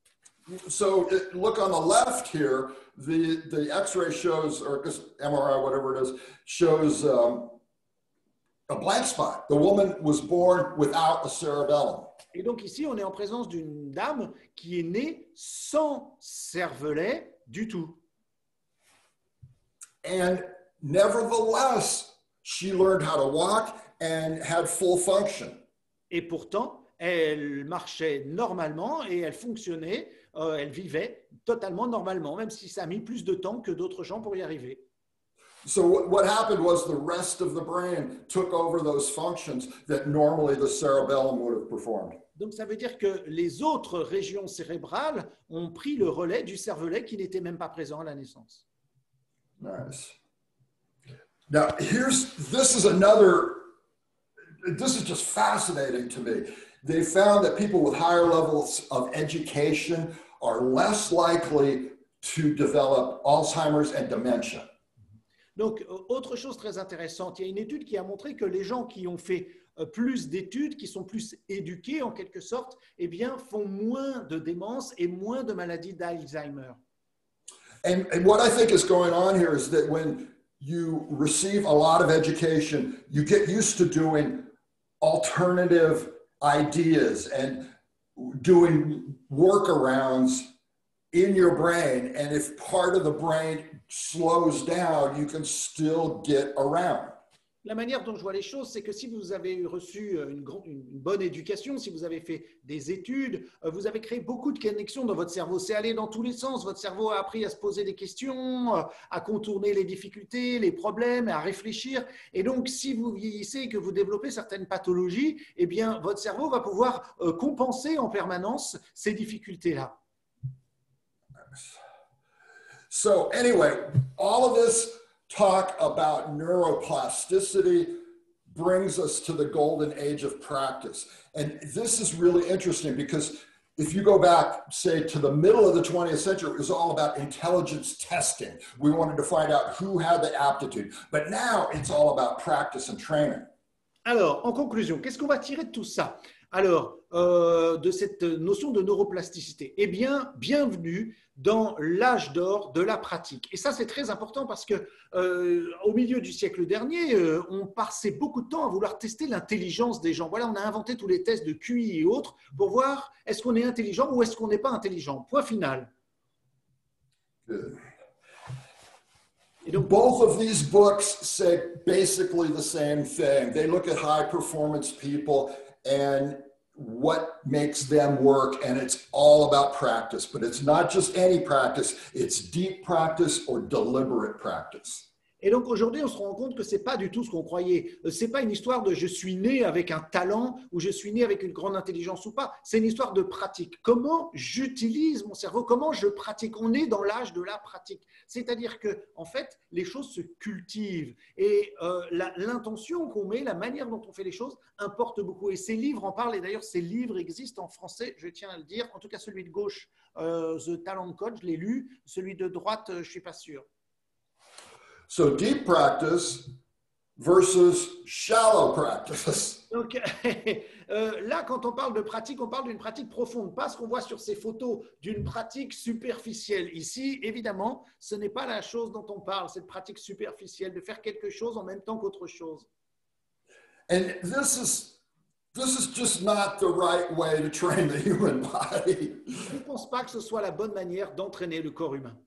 So it, look on the left here, the, the X-ray shows, or M R I, whatever it is, shows um, a blank spot. The woman was born without a cerebellum. Et donc ici, on est en présence d'une dame qui est née sans cervelet du tout. And nevertheless, she learned how to walk and had full function. Et pourtant, elle marchait normalement et elle fonctionnait, euh, elle vivait totalement normalement, même si ça a mis plus de temps que d'autres gens pour y arriver. So what happened was the rest of the brain took over those functions that normally the cerebellum would have performed. Donc ça veut dire que les autres régions cérébrales ont pris le relais du cervelet qui n'était même pas présent à la naissance. Nice. Now here's, this is another, this is just fascinating to me. They found that people with higher levels of education are less likely to develop Alzheimer's and dementia. Donc, autre chose très intéressante, il y a une étude qui a montré que les gens qui ont fait plus d'études, qui sont plus éduqués en quelque sorte, eh bien, font moins de démence et moins de maladies d'Alzheimer. And, and what I think is going on here is that when you receive a lot of education. You get used to doing alternative ideas and doing workarounds in your brain. And if part of the brain slows down, you can still get around. La manière dont je vois les choses, c'est que si vous avez reçu une, grande, une bonne éducation, si vous avez fait des études, vous avez créé beaucoup de connexions dans votre cerveau. C'est allé dans tous les sens. Votre cerveau a appris à se poser des questions, à contourner les difficultés, les problèmes, à réfléchir. Et donc, si vous vieillissez et que vous développez certaines pathologies, eh bien, votre cerveau va pouvoir compenser en permanence ces difficultés-là. So anyway, all of this talk about neuroplasticity brings us to the golden age of practice. And this is really interesting because if you go back, say, to the middle of the twentieth century, it was all about intelligence testing. We wanted to find out who had the aptitude. But now it's all about practice and training. Alors, en conclusion, qu'est-ce qu'on va tirer de tout ça? Alors, euh, de cette notion de neuroplasticité, eh bien, bienvenue dans l'âge d'or de la pratique. Et ça, c'est très important parce que euh, au milieu du siècle dernier, euh, on passait beaucoup de temps à vouloir tester l'intelligence des gens. Voilà, on a inventé tous les tests de Q I et autres pour voir est-ce qu'on est intelligent ou est-ce qu'on n'est pas intelligent. Point final. Good. Et donc, both of these books say basically the same thing. They look at high performance people and what makes them work, and it's all about practice. But it's not just any practice, it's deep practice or deliberate practice. Et donc aujourd'hui, on se rend compte que ce n'est pas du tout ce qu'on croyait. Ce n'est pas une histoire de je suis né avec un talent ou je suis né avec une grande intelligence ou pas. C'est une histoire de pratique. Comment j'utilise mon cerveau? Comment je pratique? On est dans l'âge de la pratique. C'est-à-dire que, en fait, les choses se cultivent. Et euh, la, l'intention qu'on met, la manière dont on fait les choses, importe beaucoup. Et ces livres en parlent. Et d'ailleurs, ces livres existent en français, je tiens à le dire. En tout cas, celui de gauche, euh, The Talent Code, je l'ai lu. Celui de droite, je ne suis pas sûr. So deep practice versus shallow practice. Donc euh, là, quand on parle de pratique, on parle d'une pratique profonde, pas ce qu'on voit sur ces photos d'une pratique superficielle. Ici, évidemment, ce n'est pas la chose dont on parle, cette pratique superficielle, de faire quelque chose en même temps qu'autre chose. And this is this is just not the right way to train the human body. Je ne pense pas que ce soit la bonne manière d'entraîner le corps humain.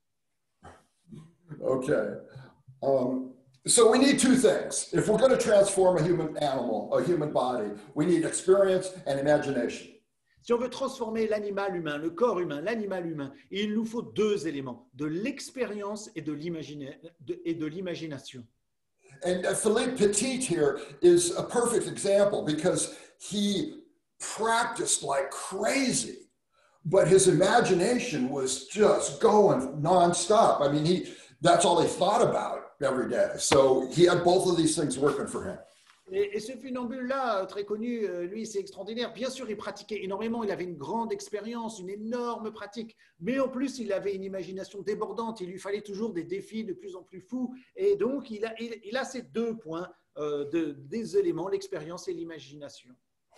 Okay. Um, so we need two things. If we're going to transform a human animal, a human body, we need experience and imagination. Si on veut transformer l'animal humain, le corps humain, l'animal humain, il nous faut deux éléments, de l'expérience et de l'imagina- de, et de l'imagination. And uh, Philippe Petit here is a perfect example because he practiced like crazy, but his imagination was just going nonstop. I mean, he that's all he thought about every day. So he had both of these things working for him. Et, et ce funambule-là, très connu, lui, c'est extraordinaire. Bien sûr, il pratiquait énormément, il avait une grande expérience, une énorme pratique, mais en plus, il avait une imagination débordante. Il lui fallait toujours des défis de plus en plus fous. Et donc, il a, il, il a ces deux points, euh, de, des éléments, l'expérience et l'imagination.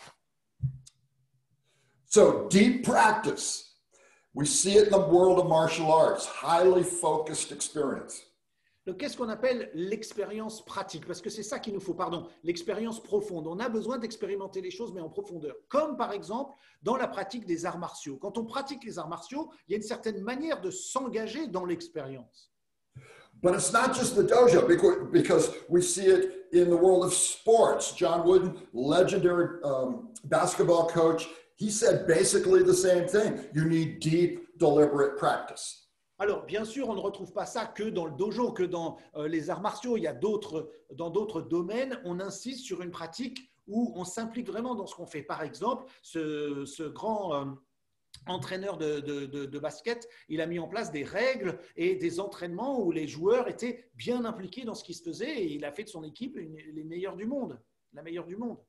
So deep practice. We see it in the world of martial arts, highly focused experience. Donc, qu'est-ce qu'on appelle l'expérience pratique? Parce que c'est ça qu'il nous faut, pardon, l'expérience profonde. On a besoin d'expérimenter les choses, mais en profondeur. Comme par exemple dans la pratique des arts martiaux. Quand on pratique les arts martiaux, il y a une certaine manière de s'engager dans l'expérience. But it's not just the dojo, because we see it in the world of sports. John Wooden, legendary um, basketball coach, he said basically the same thing. You need deep, deliberate practice. Alors, bien sûr, on ne retrouve pas ça que dans le dojo, que dans euh, les arts martiaux. Il y a d'autres, dans d'autres domaines, on insiste sur une pratique où on s'implique vraiment dans ce qu'on fait. Par exemple, ce, ce grand euh, entraîneur de, de, de, de basket, il a mis en place des règles et des entraînements où les joueurs étaient bien impliqués dans ce qui se faisait et il a fait de son équipe une, les meilleurs du monde, la meilleure du monde.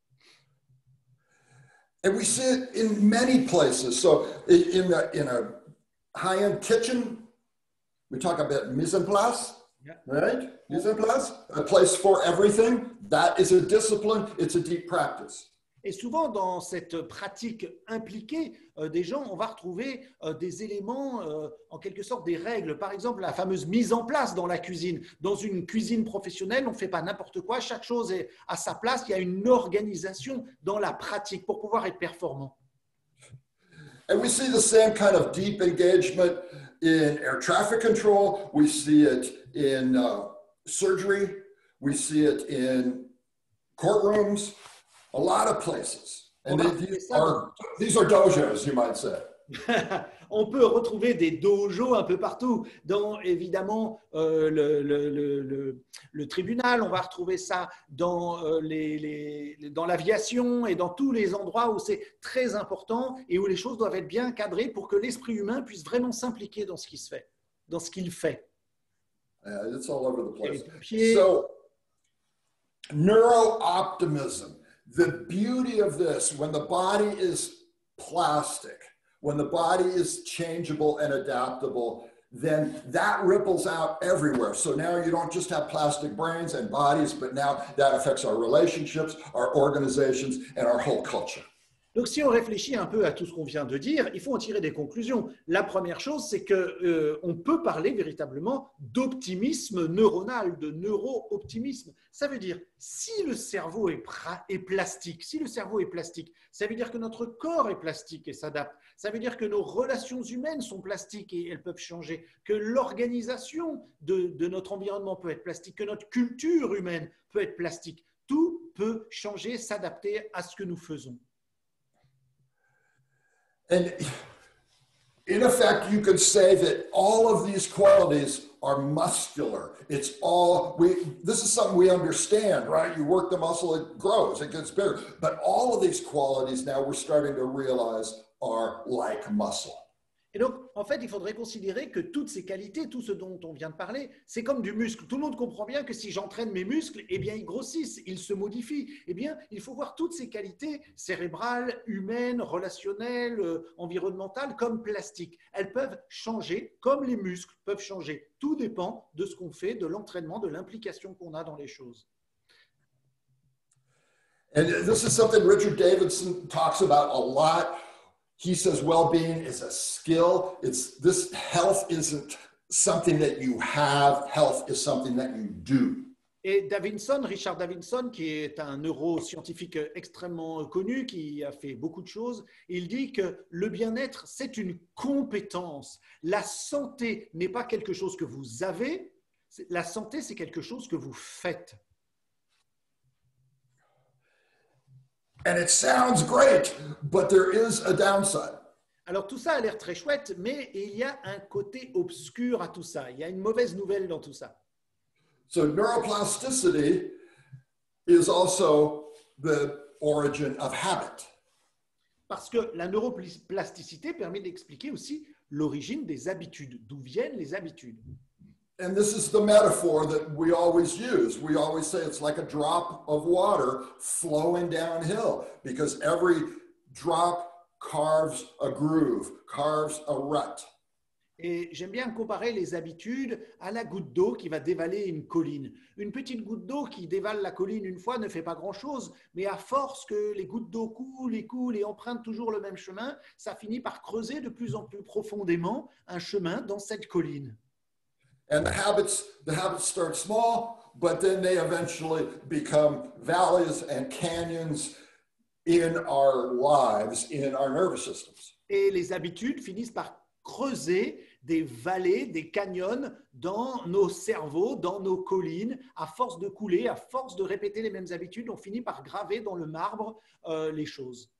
And we see it in many places. So in a, in a high-end kitchen, we talk about mise en place, yeah. Right? Mise en place, a place for everything. That is a discipline. It's a deep practice. Et souvent, dans cette pratique impliquée euh, des gens, on va retrouver euh, des éléments, euh, en quelque sorte des règles. Par exemple, la fameuse mise en place dans la cuisine. Dans une cuisine professionnelle, on ne fait pas n'importe quoi, chaque chose est à sa place. Il y a une organisation dans la pratique pour pouvoir être performant. And we see the same kind of deep engagement in air traffic control. We see it in uh, surgery. We see it in courtrooms. A lot of places. And they, these, are, these are dojos, you might say. On peut retrouver des dojos un peu partout. Dans, évidemment, euh, le, le, le, le tribunal, on va retrouver ça dans, euh, les, les, dans l'aviation et dans tous les endroits où c'est très important et où les choses doivent être bien cadrées pour que l'esprit humain puisse vraiment s'impliquer dans ce qui se fait, dans ce qu'il fait. Yeah, it's all over the place. So, neuro-optimism. The beauty of this, when the body is plastic, when the body is changeable and adaptable, then that ripples out everywhere. So now you don't just have plastic brains and bodies, but now that affects our relationships, our organizations, and our whole culture. Donc, si on réfléchit un peu à tout ce qu'on vient de dire, il faut en tirer des conclusions. La première chose, c'est qu'on euh, peut parler véritablement d'optimisme neuronal, de neuro-optimisme. Ça veut dire, si le cerveau est, est plastique, si le cerveau est plastique, ça veut dire que notre corps est plastique et s'adapte. Ça veut dire que nos relations humaines sont plastiques et elles peuvent changer, que l'organisation de, de notre environnement peut être plastique, que notre culture humaine peut être plastique. Tout peut changer, s'adapter à ce que nous faisons. And in effect, you could say that all of these qualities are muscular. It's all, we, this is something we understand, right? You work the muscle, it grows, it gets bigger. But all of these qualities now we're starting to realize are like muscle. Et donc, en fait, il faudrait considérer que toutes ces qualités, tout ce dont on vient de parler, c'est comme du muscle. Tout le monde comprend bien que si j'entraîne mes muscles, eh bien, ils grossissent, ils se modifient. Eh bien, il faut voir toutes ces qualités cérébrales, humaines, relationnelles, euh, environnementales, comme plastiques. Elles peuvent changer, comme les muscles peuvent changer. Tout dépend de ce qu'on fait, de l'entraînement, de l'implication qu'on a dans les choses. And this is something Richard Davidson talks about a lot. He says well-being is a skill. It's this health isn't something that you have. Health is something that you do. Et Davidson, Richard Davidson, qui est un neuroscientifique extrêmement connu, qui a fait beaucoup de choses, il dit que le bien-être, c'est une compétence. La santé n'est pas quelque chose que vous avez. La santé, c'est quelque chose que vous faites. And it sounds great, but there is a downside. Alors tout ça a l'air très chouette, mais il y a un côté obscur à tout ça. Il y a une mauvaise nouvelle dans tout ça. So neuroplasticity is also the origin of habit. Parce que la neuroplasticité permet d'expliquer aussi l'origine des habitudes, d'où viennent les habitudes. And this is the metaphor that we always use. We always say it's like a drop of water flowing downhill because every drop carves a groove, carves a rut. Et j'aime bien comparer les habitudes à la goutte d'eau qui va dévaler une colline. Une petite goutte d'eau qui dévale la colline une fois ne fait pas grand-chose, mais à force que les gouttes d'eau coulent et coulent et empruntent toujours le même chemin, ça finit par creuser de plus en plus profondément un chemin dans cette colline. And the habits, the habits start small, but then they eventually become valleys and canyons in our lives, in our nervous systems. Et les habitudes finissent par creuser des vallées, des canyons dans nos cerveaux, dans nos collines. À force de couler, à force de répéter les mêmes habitudes, on finit par graver dans le marbre euh, les choses.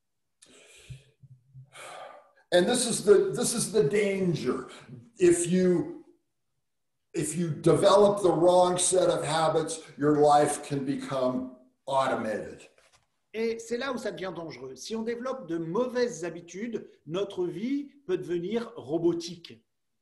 And this is the, this is the danger. If you If you develop the wrong set of habits, your life can become automated. Et c'est là où ça devient dangereux. Si on développe de mauvaises habitudes, notre vie peut devenir robotique.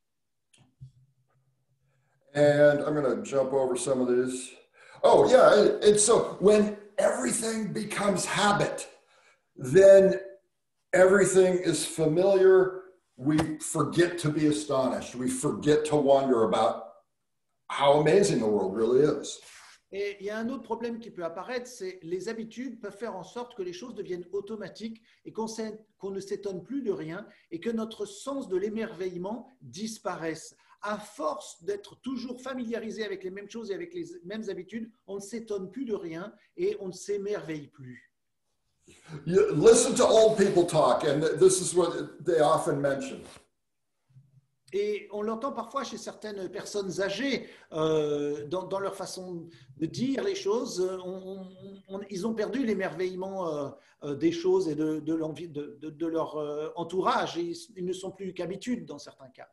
And I'm going to jump over some of these. Oh, yeah. And, and so when everything becomes habit, then everything is familiar. We forget to be astonished. We forget to wonder about how amazing the world really is. Et il y a un autre problème qui peut apparaître, c'est les habitudes peuvent faire en sorte que les choses deviennent automatiques et qu'on qu'on ne s'étonne plus de rien et que notre sens de l'émerveillement disparaisse. À force d'être toujours familiarisé avec les mêmes choses et avec les mêmes habitudes, on ne s'étonne plus de rien et on ne s'émerveille plus. You listen to old people talk, and this is what they often mention. Et on l'entend parfois chez certaines personnes âgées, euh, dans, dans leur façon de dire les choses. On, on, on, ils ont perdu l'émerveillement euh, euh, des choses et de, de, l'envie, de, de, de leur euh, entourage. Et ils, ils ne sont plus qu'habitudes dans certains cas.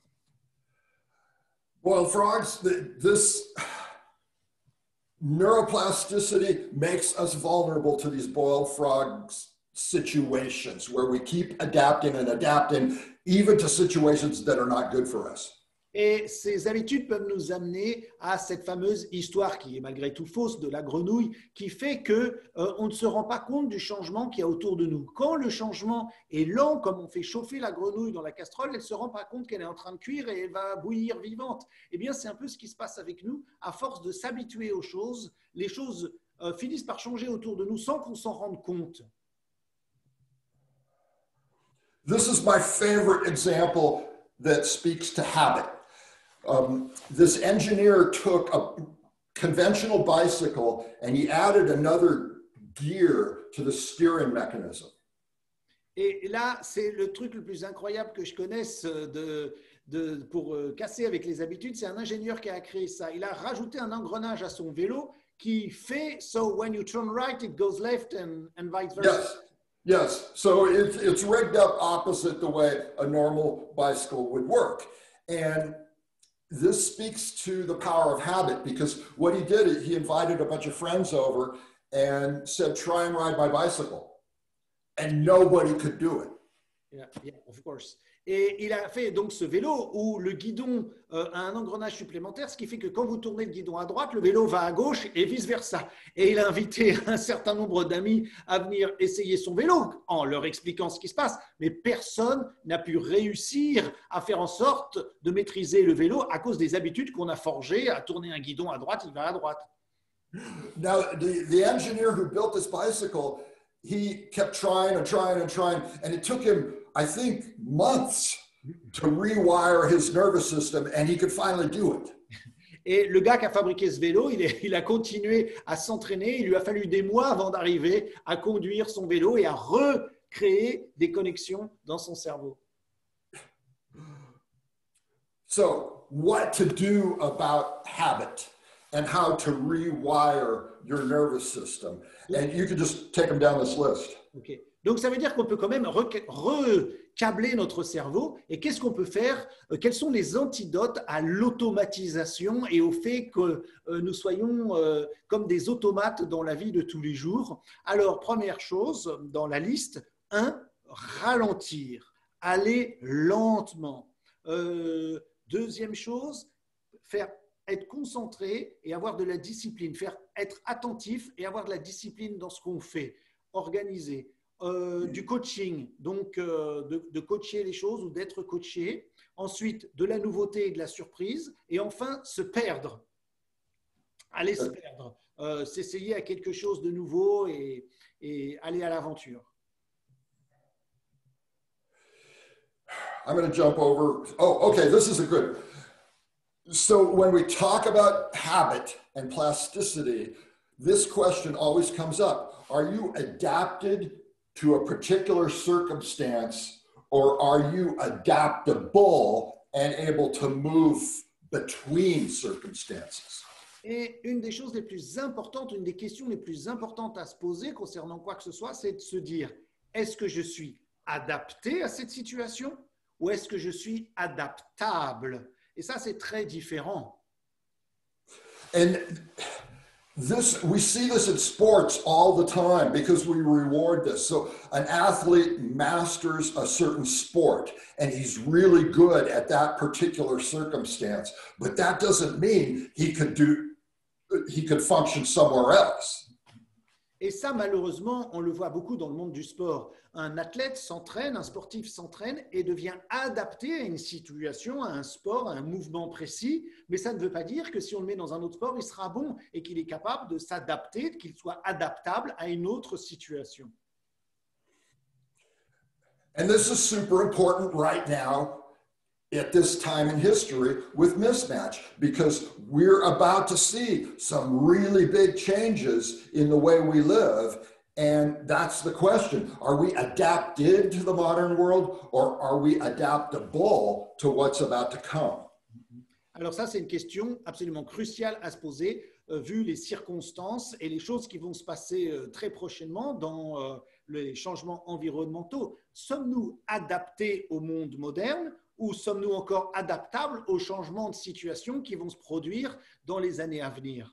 Well, frogs, this neuroplasticity makes us vulnerable to these boiled frogs situations where we keep adapting and adapting even to situations that are not good for us. Et ces habitudes peuvent nous amener à cette fameuse histoire qui est malgré tout fausse de la grenouille, qui fait que euh, on ne se rend pas compte du changement qu'il y a autour de nous. Quand le changement est lent, comme on fait chauffer la grenouille dans la casserole, elle ne se rend pas compte qu'elle est en train de cuire et elle va bouillir vivante. Eh bien, c'est un peu ce qui se passe avec nous. À force de s'habituer aux choses, les choses euh, finissent par changer autour de nous sans qu'on s'en rende compte. This is my favorite example that speaks to habit. Um, this engineer took a conventional bicycle and he added another gear to the steering mechanism. Et là, c'est le truc le plus incroyable que je connaisse de, de, pour casser avec les habitudes. C'est un ingénieur qui a créé ça. Il a rajouté un engrenage à son vélo qui fait so when you turn right, it goes left and, and vice versa. Yes. Yes, so it's, it's rigged up opposite the way a normal bicycle would work. And this speaks to the power of habit, because what he did is he invited a bunch of friends over and said, try and ride my bicycle. And nobody could do it. Yeah, yeah, of course. Et il a fait donc ce vélo où le guidon euh, a un engrenage supplémentaire, ce qui fait que quand vous tournez le guidon à droite, le vélo va à gauche et vice-versa. Et il a invité un certain nombre d'amis à venir essayer son vélo en leur expliquant ce qui se passe. Mais personne n'a pu réussir à faire en sorte de maîtriser le vélo à cause des habitudes qu'on a forgées. À tourner un guidon à droite, il va à droite. Now, the, the engineer who built this bicycle, he kept trying and trying and trying, and it took him, I think, months to rewire his nervous system, and he could finally do it. Et le gars qui a fabriqué ce vélo, il, est, il a continué à s'entraîner. Il lui a fallu des mois avant d'arriver à conduire son vélo et à recréer des connexions dans son cerveau. So, what to do about habit and how to rewire your nervous system? And you can just take them down this list. Okay. Donc, ça veut dire qu'on peut quand même recabler notre cerveau. Et qu'est-ce qu'on peut faire? Quels sont les antidotes à l'automatisation et au fait que nous soyons comme des automates dans la vie de tous les jours? Alors, première chose dans la liste, un, ralentir, aller lentement. Euh, deuxième chose, faire, être concentré et avoir de la discipline, faire être attentif et avoir de la discipline dans ce qu'on fait, organiser. Euh, du coaching, donc euh, de, de coacher les choses ou d'être coaché. Ensuite, de la nouveauté et de la surprise. Et enfin, se perdre. Aller se perdre. Euh, s'essayer à quelque chose de nouveau et, et aller à l'aventure. I'm going to jump over. Oh, okay, this is a good. So when we talk about habit and plasticity, this question always comes up. Are you adapted to a particular circumstance, or are you adaptable and able to move between circumstances? Et une des choses les plus importantes, une des questions les plus importantes à se poser concernant quoi que ce soit, c'est de se dire, est-ce que je suis adapté à cette situation ou est-ce que je suis adaptable? Et ça, c'est très différent. And this, we see this in sports all the time because we reward this. So an athlete masters a certain sport and he's really good at that particular circumstance, but that doesn't mean he could do, he could function somewhere else. Et ça, malheureusement, on le voit beaucoup dans le monde du sport. Un athlète s'entraîne, un sportif s'entraîne et devient adapté à une situation, à un sport, à un mouvement précis. Mais ça ne veut pas dire que si on le met dans un autre sport, il sera bon et qu'il est capable de s'adapter, qu'il soit adaptable à une autre situation. And this is super important right now at this time in history with Mismatch, because we're about to see some really big changes in the way we live. And that's the question. Are we adapted to the modern world, or are we adaptable to what's about to come? Alors ça, c'est une question absolument cruciale à se poser, euh, vu les circonstances et les choses qui vont se passer euh, très prochainement dans euh, les changements environnementaux. Sommes-nous adaptés au monde moderne, ou sommes-nous encore adaptables aux changements de situation qui vont se produire dans les années à venir?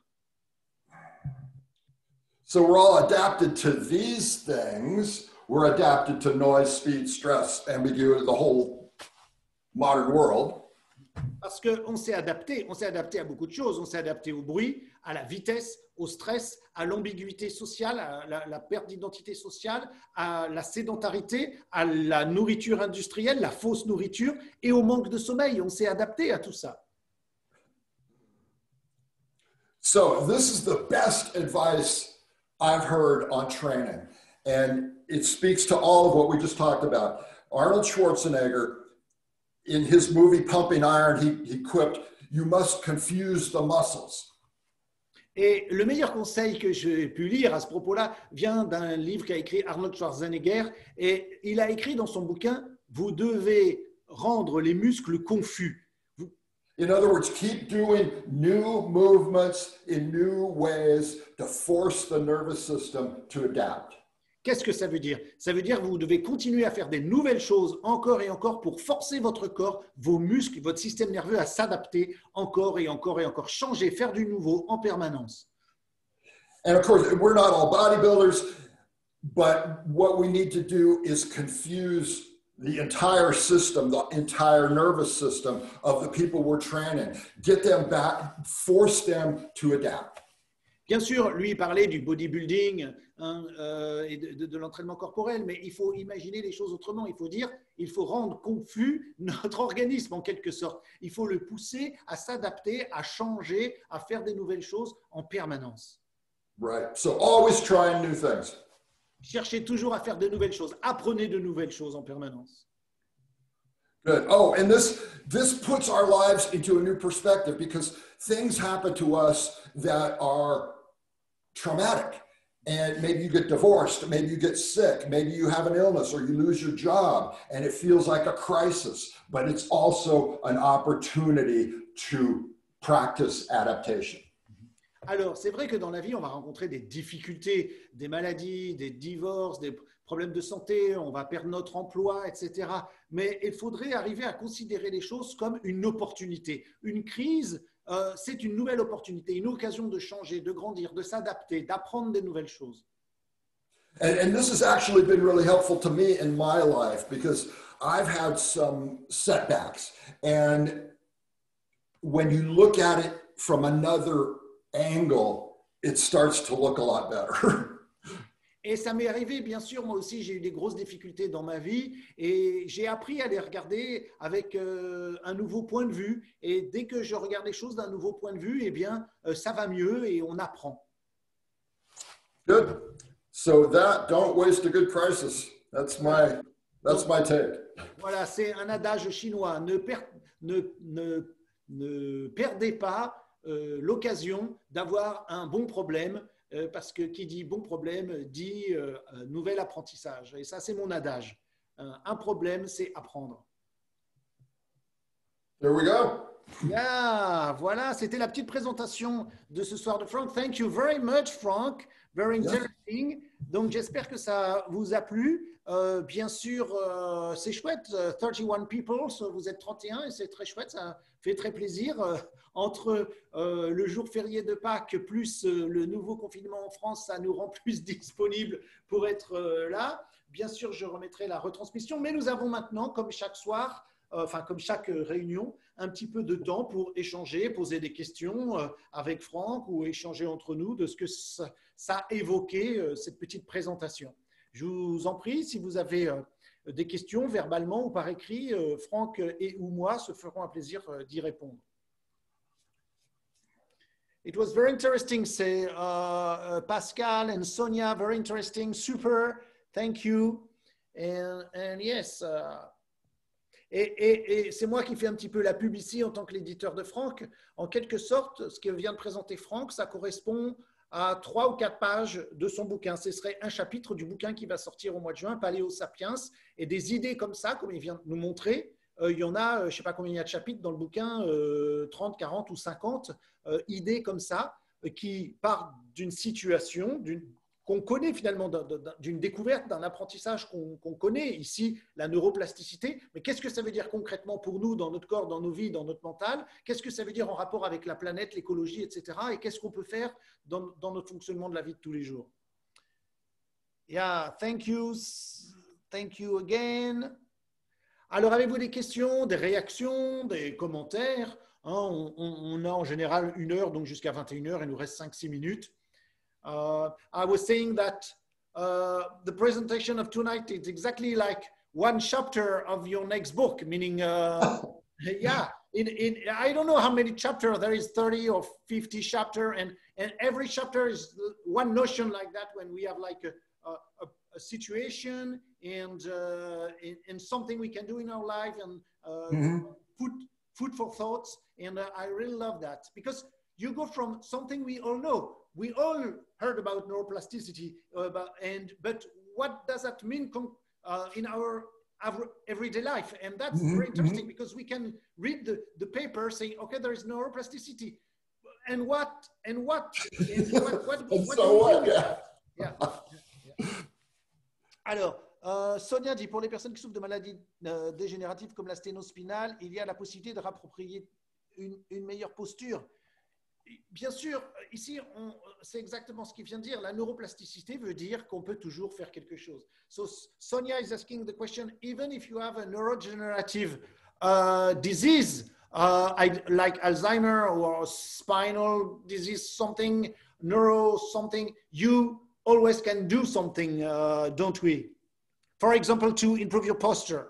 So we're all adapted to these things. We're adapted to noise, speed, stress, ambiguity, the whole modern world. Parce qu'on s'est adapté, on s'est adapté à beaucoup de choses. On s'est adapté au bruit, à la vitesse, au stress, à l'ambiguïté sociale, à la, la perte d'identité sociale, à la sédentarité, à la nourriture industrielle, la fausse nourriture et au manque de sommeil. On s'est adapté à tout ça. So this is the best advice I've heard on training. And it speaks to all of what we just talked about. Arnold Schwarzenegger, in his movie Pumping Iron, he, he quipped, "You must confuse the muscles." Et le meilleur conseil que j'ai pu lire à ce propos-là vient d'un livre qu'a écrit Arnold Schwarzenegger. Et il a écrit dans son bouquin, vous devez rendre les muscles confus. Vous... In other words, keep doing new movements in new ways to force the nervous system to adapt. Qu'est-ce que ça veut dire? Ça veut dire que vous devez continuer à faire des nouvelles choses encore et encore pour forcer votre corps, vos muscles, votre système nerveux à s'adapter encore et encore et encore, changer, faire du nouveau en permanence. And of course, we're not all bodybuilders, but what we need to do is confuse the entire system, the entire nervous system of the people we're training, get them back, force them to adapt. Bien sûr, lui parlait du bodybuilding hein, euh, et de, de, de l'entraînement corporel, mais il faut imaginer les choses autrement. Il faut dire, il faut rendre confus notre organisme en quelque sorte. Il faut le pousser à s'adapter, à changer, à faire des nouvelles choses en permanence. Right. So always trying new things. Cherchez toujours à faire de nouvelles choses. Apprenez de nouvelles choses en permanence. Good. Oh, and this this puts our lives into a new perspective, because things happen to us that are traumatic. And maybe you get divorced, maybe you get sick, maybe you have an illness or you lose your job and it feels like a crisis, but it's also an opportunity to practice adaptation. Alors, c'est vrai que dans la vie, on va rencontrer des difficultés, des maladies, des divorces, des problèmes de santé, on va perdre notre emploi, et cetera. Mais il faudrait arriver à considérer les choses comme une opportunité. Une crise, euh, c'est une nouvelle opportunité, une occasion de changer, de grandir, de s'adapter, d'apprendre des nouvelles choses. And, and this has actually been really helpful to me in my life, because I've had some setbacks. And when you look at it from another angle, it starts to look a lot better. Et ça m'est arrivé, bien sûr, moi aussi, j'ai eu des grosses difficultés dans ma vie et j'ai appris à les regarder avec euh, un nouveau point de vue. Et dès que je regarde les choses d'un nouveau point de vue, eh bien, euh, ça va mieux et on apprend. Good. So that, don't waste a good crisis. That's my, that's my take. Voilà, c'est un adage chinois. Ne, per, ne, ne, ne perdez pas euh, l'occasion d'avoir un bon problème. Parce que qui dit bon problème dit euh, nouvel apprentissage. Et ça, c'est mon adage. Un problème, c'est apprendre. There we go. Yeah, voilà, c'était la petite présentation de ce soir de Frank. Thank you very much, Frank. Very interesting. Yeah. Donc, j'espère que ça vous a plu. Euh, bien sûr, euh, c'est chouette. thirty-one people, so vous êtes trente et un et c'est très chouette. Ça fait très plaisir. Euh, entre euh, le jour férié de Pâques plus euh, le nouveau confinement en France, ça nous rend plus disponibles pour être euh, là. Bien sûr, je remettrai la retransmission, mais nous avons maintenant, comme chaque soir, euh, enfin comme chaque réunion, un petit peu de temps pour échanger, poser des questions euh, avec Franck ou échanger entre nous de ce que ça, ça a évoqué euh, cette petite présentation. Je vous en prie, si vous avez euh, des questions verbalement ou par écrit, euh, Franck et ou moi se feront un plaisir euh, d'y répondre. It was very interesting, say uh, uh, Pascal and Sonia, very interesting, super, thank you. And, and yes, uh, et, et, et c'est moi qui fais un petit peu la pub ici en tant que l'éditeur de Franck. En quelque sorte, ce que vient de présenter Franck, ça correspond à trois ou quatre pages de son bouquin. Ce serait un chapitre du bouquin qui va sortir au mois de juin, Paléo Sapiens, et des idées comme ça, comme il vient de nous montrer. Euh, il y en a, euh, je ne sais pas combien il y a de chapitres dans le bouquin, euh, trente, quarante ou cinquante euh, idées comme ça, euh, qui partent d'une situation, d'une qu'on connaît finalement, d'une découverte, d'un apprentissage qu'on qu'on connaît, ici la neuroplasticité, mais qu'est-ce que ça veut dire concrètement pour nous, dans notre corps, dans nos vies, dans notre mental, qu'est-ce que ça veut dire en rapport avec la planète, l'écologie, et cetera, et qu'est-ce qu'on peut faire dans, dans notre fonctionnement de la vie de tous les jours. Yeah, thank you, thank you again. Alors, avez-vous des questions, des réactions, des commentaires? Hein, on, on, on a en général une heure, donc jusqu'à vingt et une heures, il nous reste cinq six minutes. Uh, I was saying that uh, the presentation of tonight is exactly like one chapter of your next book, meaning, uh, yeah, in, in, I don't know how many chapters, there is thirty or fifty chapters, and, and every chapter is one notion like that when we have like a, a, a situation and, uh, and, and something we can do in our life and uh, mm-hmm. food, food for thoughts. And uh, I really love that because you go from something we all know. We all heard about neuroplasticity, uh, but, and, but what does that mean uh, in our, our everyday life? And that's mm-hmm, very interesting mm-hmm. because we can read the, the paper saying, okay, there is neuroplasticity. And what? And what? And what, what, and what so what? Yeah. Yeah. Yeah. Alors, euh, Sonia dit, pour les personnes qui souffrent de maladies euh, dégénératives comme la sténospinale, il y a la possibilité de rapproprier une, une meilleure posture. Bien sûr, ici, c'est exactement ce qu'il vient de dire. La neuroplasticité veut dire qu'on peut toujours faire quelque chose. So Sonia is asking the question, even if you have a neurodegenerative uh, disease, uh, like Alzheimer or spinal disease, something, neuro something, you always can do something, uh, don't we? For example, to improve your posture.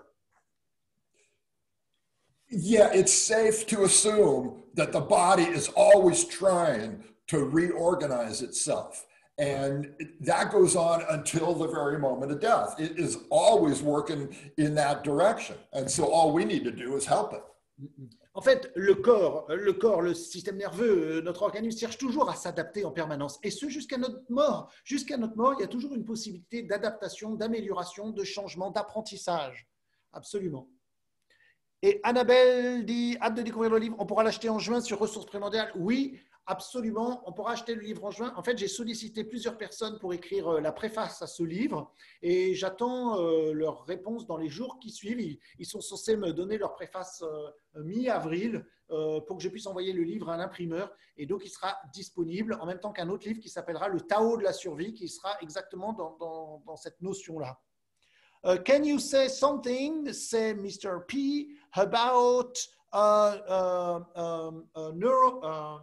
Yeah, it's safe to assume that the body is always trying to reorganize itself. And that goes on until the very moment of death. It is always working in that direction. And so all we need to do is help it. En fait, le corps, le corps, le système nerveux, notre organisme cherche toujours à s'adapter en permanence. Et ce, jusqu'à notre mort. Jusqu'à notre mort, il y a toujours une possibilité d'adaptation, d'amélioration, de changement, d'apprentissage. Absolument. Et Annabelle dit, hâte de découvrir le livre, on pourra l'acheter en juin sur Ressources Prémordiales. Oui, absolument, on pourra acheter le livre en juin. En fait, j'ai sollicité plusieurs personnes pour écrire la préface à ce livre et j'attends euh, leurs réponses dans les jours qui suivent. Ils, ils sont censés me donner leur préface euh, mi-avril euh, pour que je puisse envoyer le livre à l'imprimeur et donc il sera disponible en même temps qu'un autre livre qui s'appellera Le Tao de la survie qui sera exactement dans, dans, dans cette notion-là. Uh, can you say something, say Mister P, about uh, uh, um, uh, neuro, uh,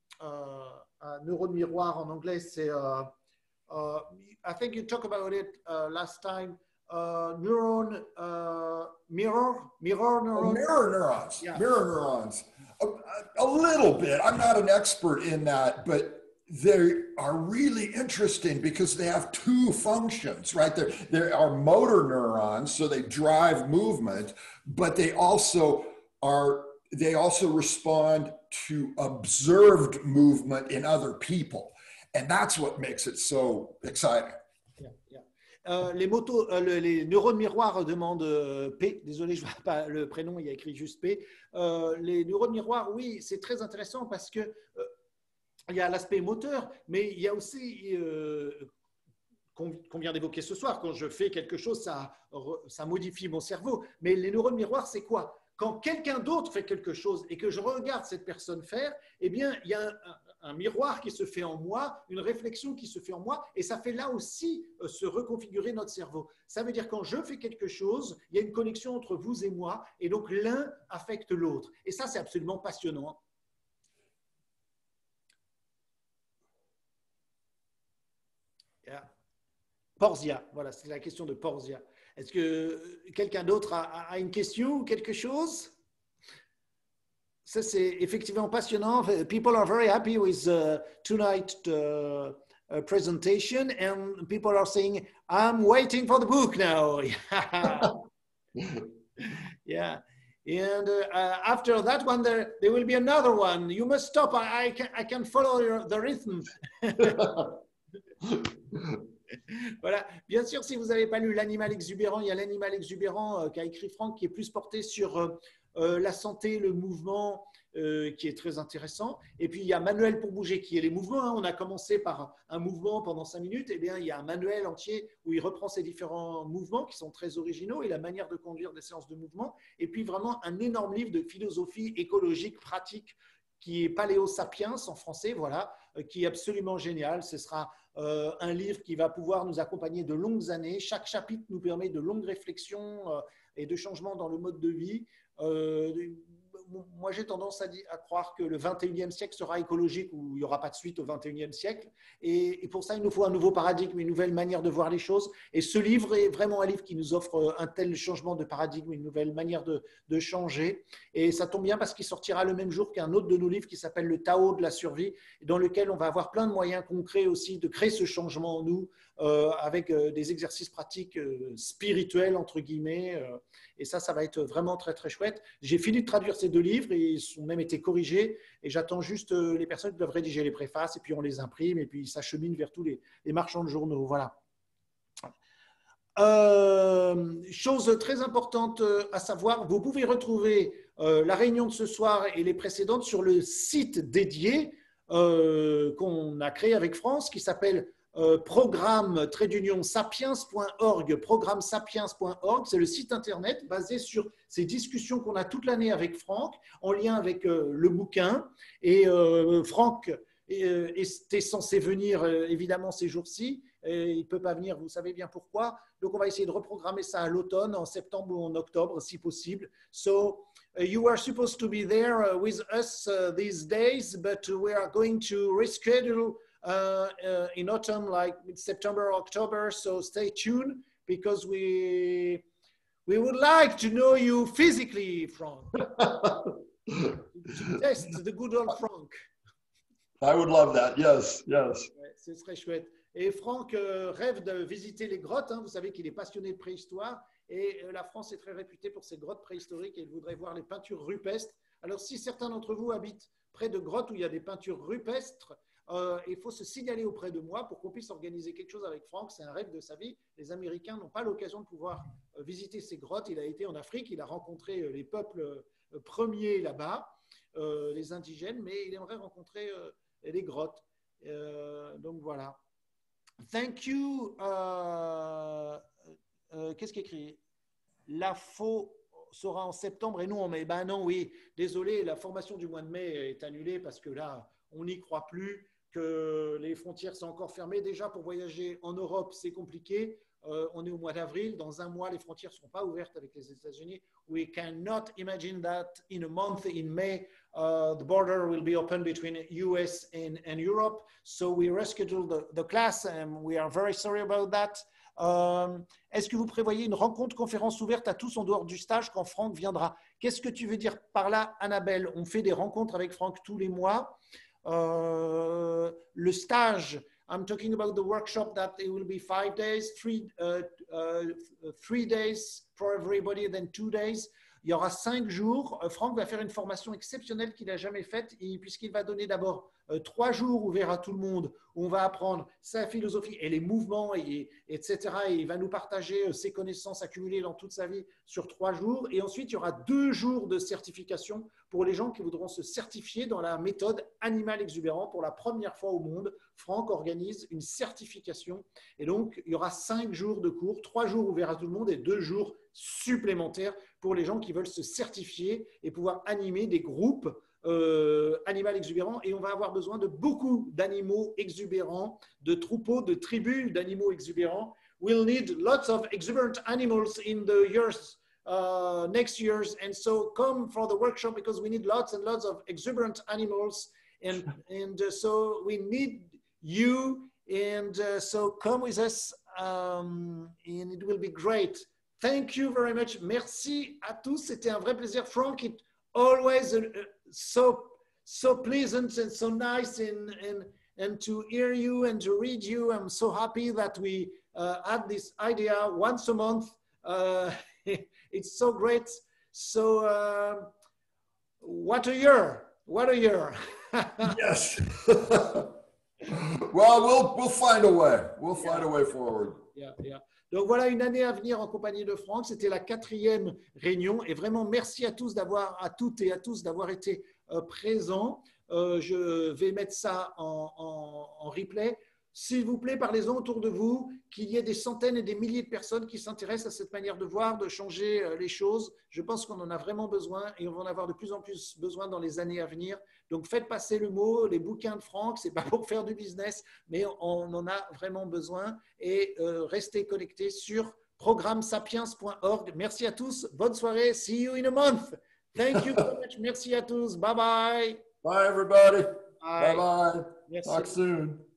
uh, uh, neurone miroir en anglais, c'est, uh, uh, I think you talked about it uh, last time, uh, neuron, uh, mirror, mirror neurons. Oh, mirror neurons, yeah. mirror neurons. A, a little bit, I'm not an expert in that, but they are really interesting because they have two functions, right? There, there are motor neurons, so they drive movement, but they also are, they also respond to observed movement in other people. And that's what makes it so exciting. Yeah, yeah. Euh, les, motos, euh, le, les neurones miroirs demandent euh, P. Désolé, je ne vois pas le prénom, il y a écrit juste P. Euh, les neurones miroirs, oui, c'est très intéressant parce que euh, il y a l'aspect moteur, mais il y a aussi, euh, qu'on vient d'évoquer ce soir, quand je fais quelque chose, ça, ça modifie mon cerveau. Mais les neurones miroirs, c'est quoi? Quand quelqu'un d'autre fait quelque chose et que je regarde cette personne faire, eh bien, il y a un, un, un miroir qui se fait en moi, une réflexion qui se fait en moi, et ça fait là aussi euh, se reconfigurer notre cerveau. Ça veut dire quand je fais quelque chose, il y a une connexion entre vous et moi, et donc l'un affecte l'autre. Et ça, c'est absolument passionnant. Porzia, voilà, c'est la question de Porzia. Est-ce que quelqu'un d'autre a, a une question ou quelque chose? Ça, c'est effectivement passionnant. People are very happy with uh, tonight's uh, uh, presentation, and people are saying, I'm waiting for the book now. Yeah. And uh, after that one, there, there will be another one. You must stop. I, I, can, I can follow your, the rhythm. Voilà. Bien sûr, si vous n'avez pas lu L'animal exubérant, il y a L'animal exubérant euh, qu'a écrit Franck, qui est plus porté sur euh, euh, la santé, le mouvement, euh, qui est très intéressant. Et puis, il y a Manuel pour bouger, qui est les mouvements. Hein. On a commencé par un mouvement pendant cinq minutes. Eh bien, il y a un manuel entier où il reprend ces différents mouvements qui sont très originaux et la manière de conduire des séances de mouvement. Et puis, vraiment, un énorme livre de philosophie écologique, pratique, qui est Paléo Sapiens en français, voilà, qui est absolument génial. Ce sera euh, un livre qui va pouvoir nous accompagner de longues années. Chaque chapitre nous permet de longues réflexions euh, et de changements dans le mode de vie. Euh, moi, j'ai tendance à, dire, à croire que le vingt et unième siècle sera écologique, ou il n'y aura pas de suite au vingt et unième siècle. Et, et pour ça, il nous faut un nouveau paradigme, une nouvelle manière de voir les choses. Et ce livre est vraiment un livre qui nous offre un tel changement de paradigme, une nouvelle manière de, de changer. Et ça tombe bien parce qu'il sortira le même jour qu'un autre de nos livres qui s'appelle Le Tao de la survie, dans lequel on va avoir plein de moyens concrets aussi de créer ce changement en nous, euh, avec euh, des exercices pratiques euh, spirituels, entre guillemets. Euh, et ça, ça va être vraiment très, très chouette. J'ai fini de traduire ces deux livres et ils ont même été corrigés. Et j'attends juste euh, les personnes qui doivent rédiger les préfaces et puis on les imprime et puis ça chemine vers tous les, les marchands de journaux. Voilà. Euh, chose très importante à savoir, vous pouvez retrouver euh, la réunion de ce soir et les précédentes sur le site dédié euh, qu'on a créé avec France qui s'appelle euh, programme trait d'union sapiens point org, programme sapiens point org. C'est le site internet basé sur ces discussions qu'on a toute l'année avec Franck en lien avec euh, le bouquin. Et euh, Franck était censé venir euh, évidemment ces jours-ci. Et il ne peut pas venir, vous savez bien pourquoi. Donc, on va essayer de reprogrammer ça à l'automne, en septembre ou en octobre, si possible. So, uh, you are supposed to be there uh, with us uh, these days, but we are going to reschedule uh, uh, in autumn, like September, October. So, stay tuned because we, we would like to know you physically, Frank. To test the good old Frank. I would love that. Yes, yes. Ouais, ce serait chouette. Et Franck euh, rêve de visiter les grottes. Hein. Vous savez qu'il est passionné de préhistoire. Et euh, la France est très réputée pour ses grottes préhistoriques et il voudrait voir les peintures rupestres. Alors, si certains d'entre vous habitent près de grottes où il y a des peintures rupestres, euh, il faut se signaler auprès de moi pour qu'on puisse organiser quelque chose avec Franck. C'est un rêve de sa vie. Les Américains n'ont pas l'occasion de pouvoir euh, visiter ces grottes. Il a été en Afrique, il a rencontré euh, les peuples euh, premiers là-bas, euh, les indigènes, mais il aimerait rencontrer euh, les grottes. Euh, donc, voilà. Thank you. Euh, euh, Qu'est-ce qui est écrit? La faux sera en septembre et nous en mai. Ben non, oui. Désolé, la formation du mois de mai est annulée parce que là, on n'y croit plus, que les frontières sont encore fermées. Déjà, pour voyager en Europe, c'est compliqué. Euh, on est au mois d'avril. Dans un mois, les frontières ne seront pas ouvertes avec les États-Unis. We cannot imagine that in a month, in May, uh, the border will be open between U S and, and Europe. So we rescheduled the, the class and we are very sorry about that. Um, Est-ce que vous prévoyez une rencontre conférence ouverte à tous en dehors du stage quand Franck viendra? Qu'est-ce que tu veux dire par là, Annabelle? On fait des rencontres avec Franck tous les mois. Euh, le stage, I'm talking about the workshop that it will be five days, three, uh, uh, three days for everybody, then two days. Il y aura cinq jours. Franck va faire une formation exceptionnelle qu'il n'a jamais faite, puisqu'il va donner d'abord euh, trois jours ouverts à tout le monde, où on va apprendre sa philosophie et les mouvements, et, etc. Et il va nous partager euh, ses connaissances accumulées dans toute sa vie sur trois jours. Et ensuite, il y aura deux jours de certification pour les gens qui voudront se certifier dans la méthode Animal Exubérant. Pour la première fois au monde, Franck organise une certification. Et donc, il y aura cinq jours de cours, trois jours ouverts à tout le monde et deux jours supplémentaires pour les gens qui veulent se certifier et pouvoir animer des groupes euh, animal exubérants. Et on va avoir besoin de beaucoup d'animaux exubérants, de troupeaux, de tribus d'animaux exubérants. We'll need lots of exuberant animals in the years, uh, next years. And so come for the workshop because we need lots and lots of exuberant animals. And, and uh, so we need you. And uh, so come with us um, and it will be great. Thank you very much. Merci à tous. C'était un vrai plaisir. Frank, it always uh, so so pleasant and so nice and and and to hear you and to read you. I'm so happy that we uh, had this idea once a month. Uh, it's so great. So uh, what a year! What a year! Yes. Well, we'll we'll find a way. We'll find Yeah. a way forward. Yeah, yeah. Donc voilà une année à venir en compagnie de Franck. C'était la quatrième réunion et vraiment merci à tous d'avoir, à toutes et à tous d'avoir été euh, présents. Euh, je vais mettre ça en, en, en replay. S'il vous plaît, parlez-en autour de vous, qu'il y ait des centaines et des milliers de personnes qui s'intéressent à cette manière de voir, de changer euh, les choses. Je pense qu'on en a vraiment besoin et on va en avoir de plus en plus besoin dans les années à venir. Donc, faites passer le mot, les bouquins de Franck, ce n'est pas pour faire du business, mais on en a vraiment besoin. Et euh, restez connectés sur programme sapiens point org. Merci à tous. Bonne soirée. See you in a month. Thank you very much. Merci à tous. Bye bye. Bye, everybody. Bye. Bye bye. Merci. Talk soon.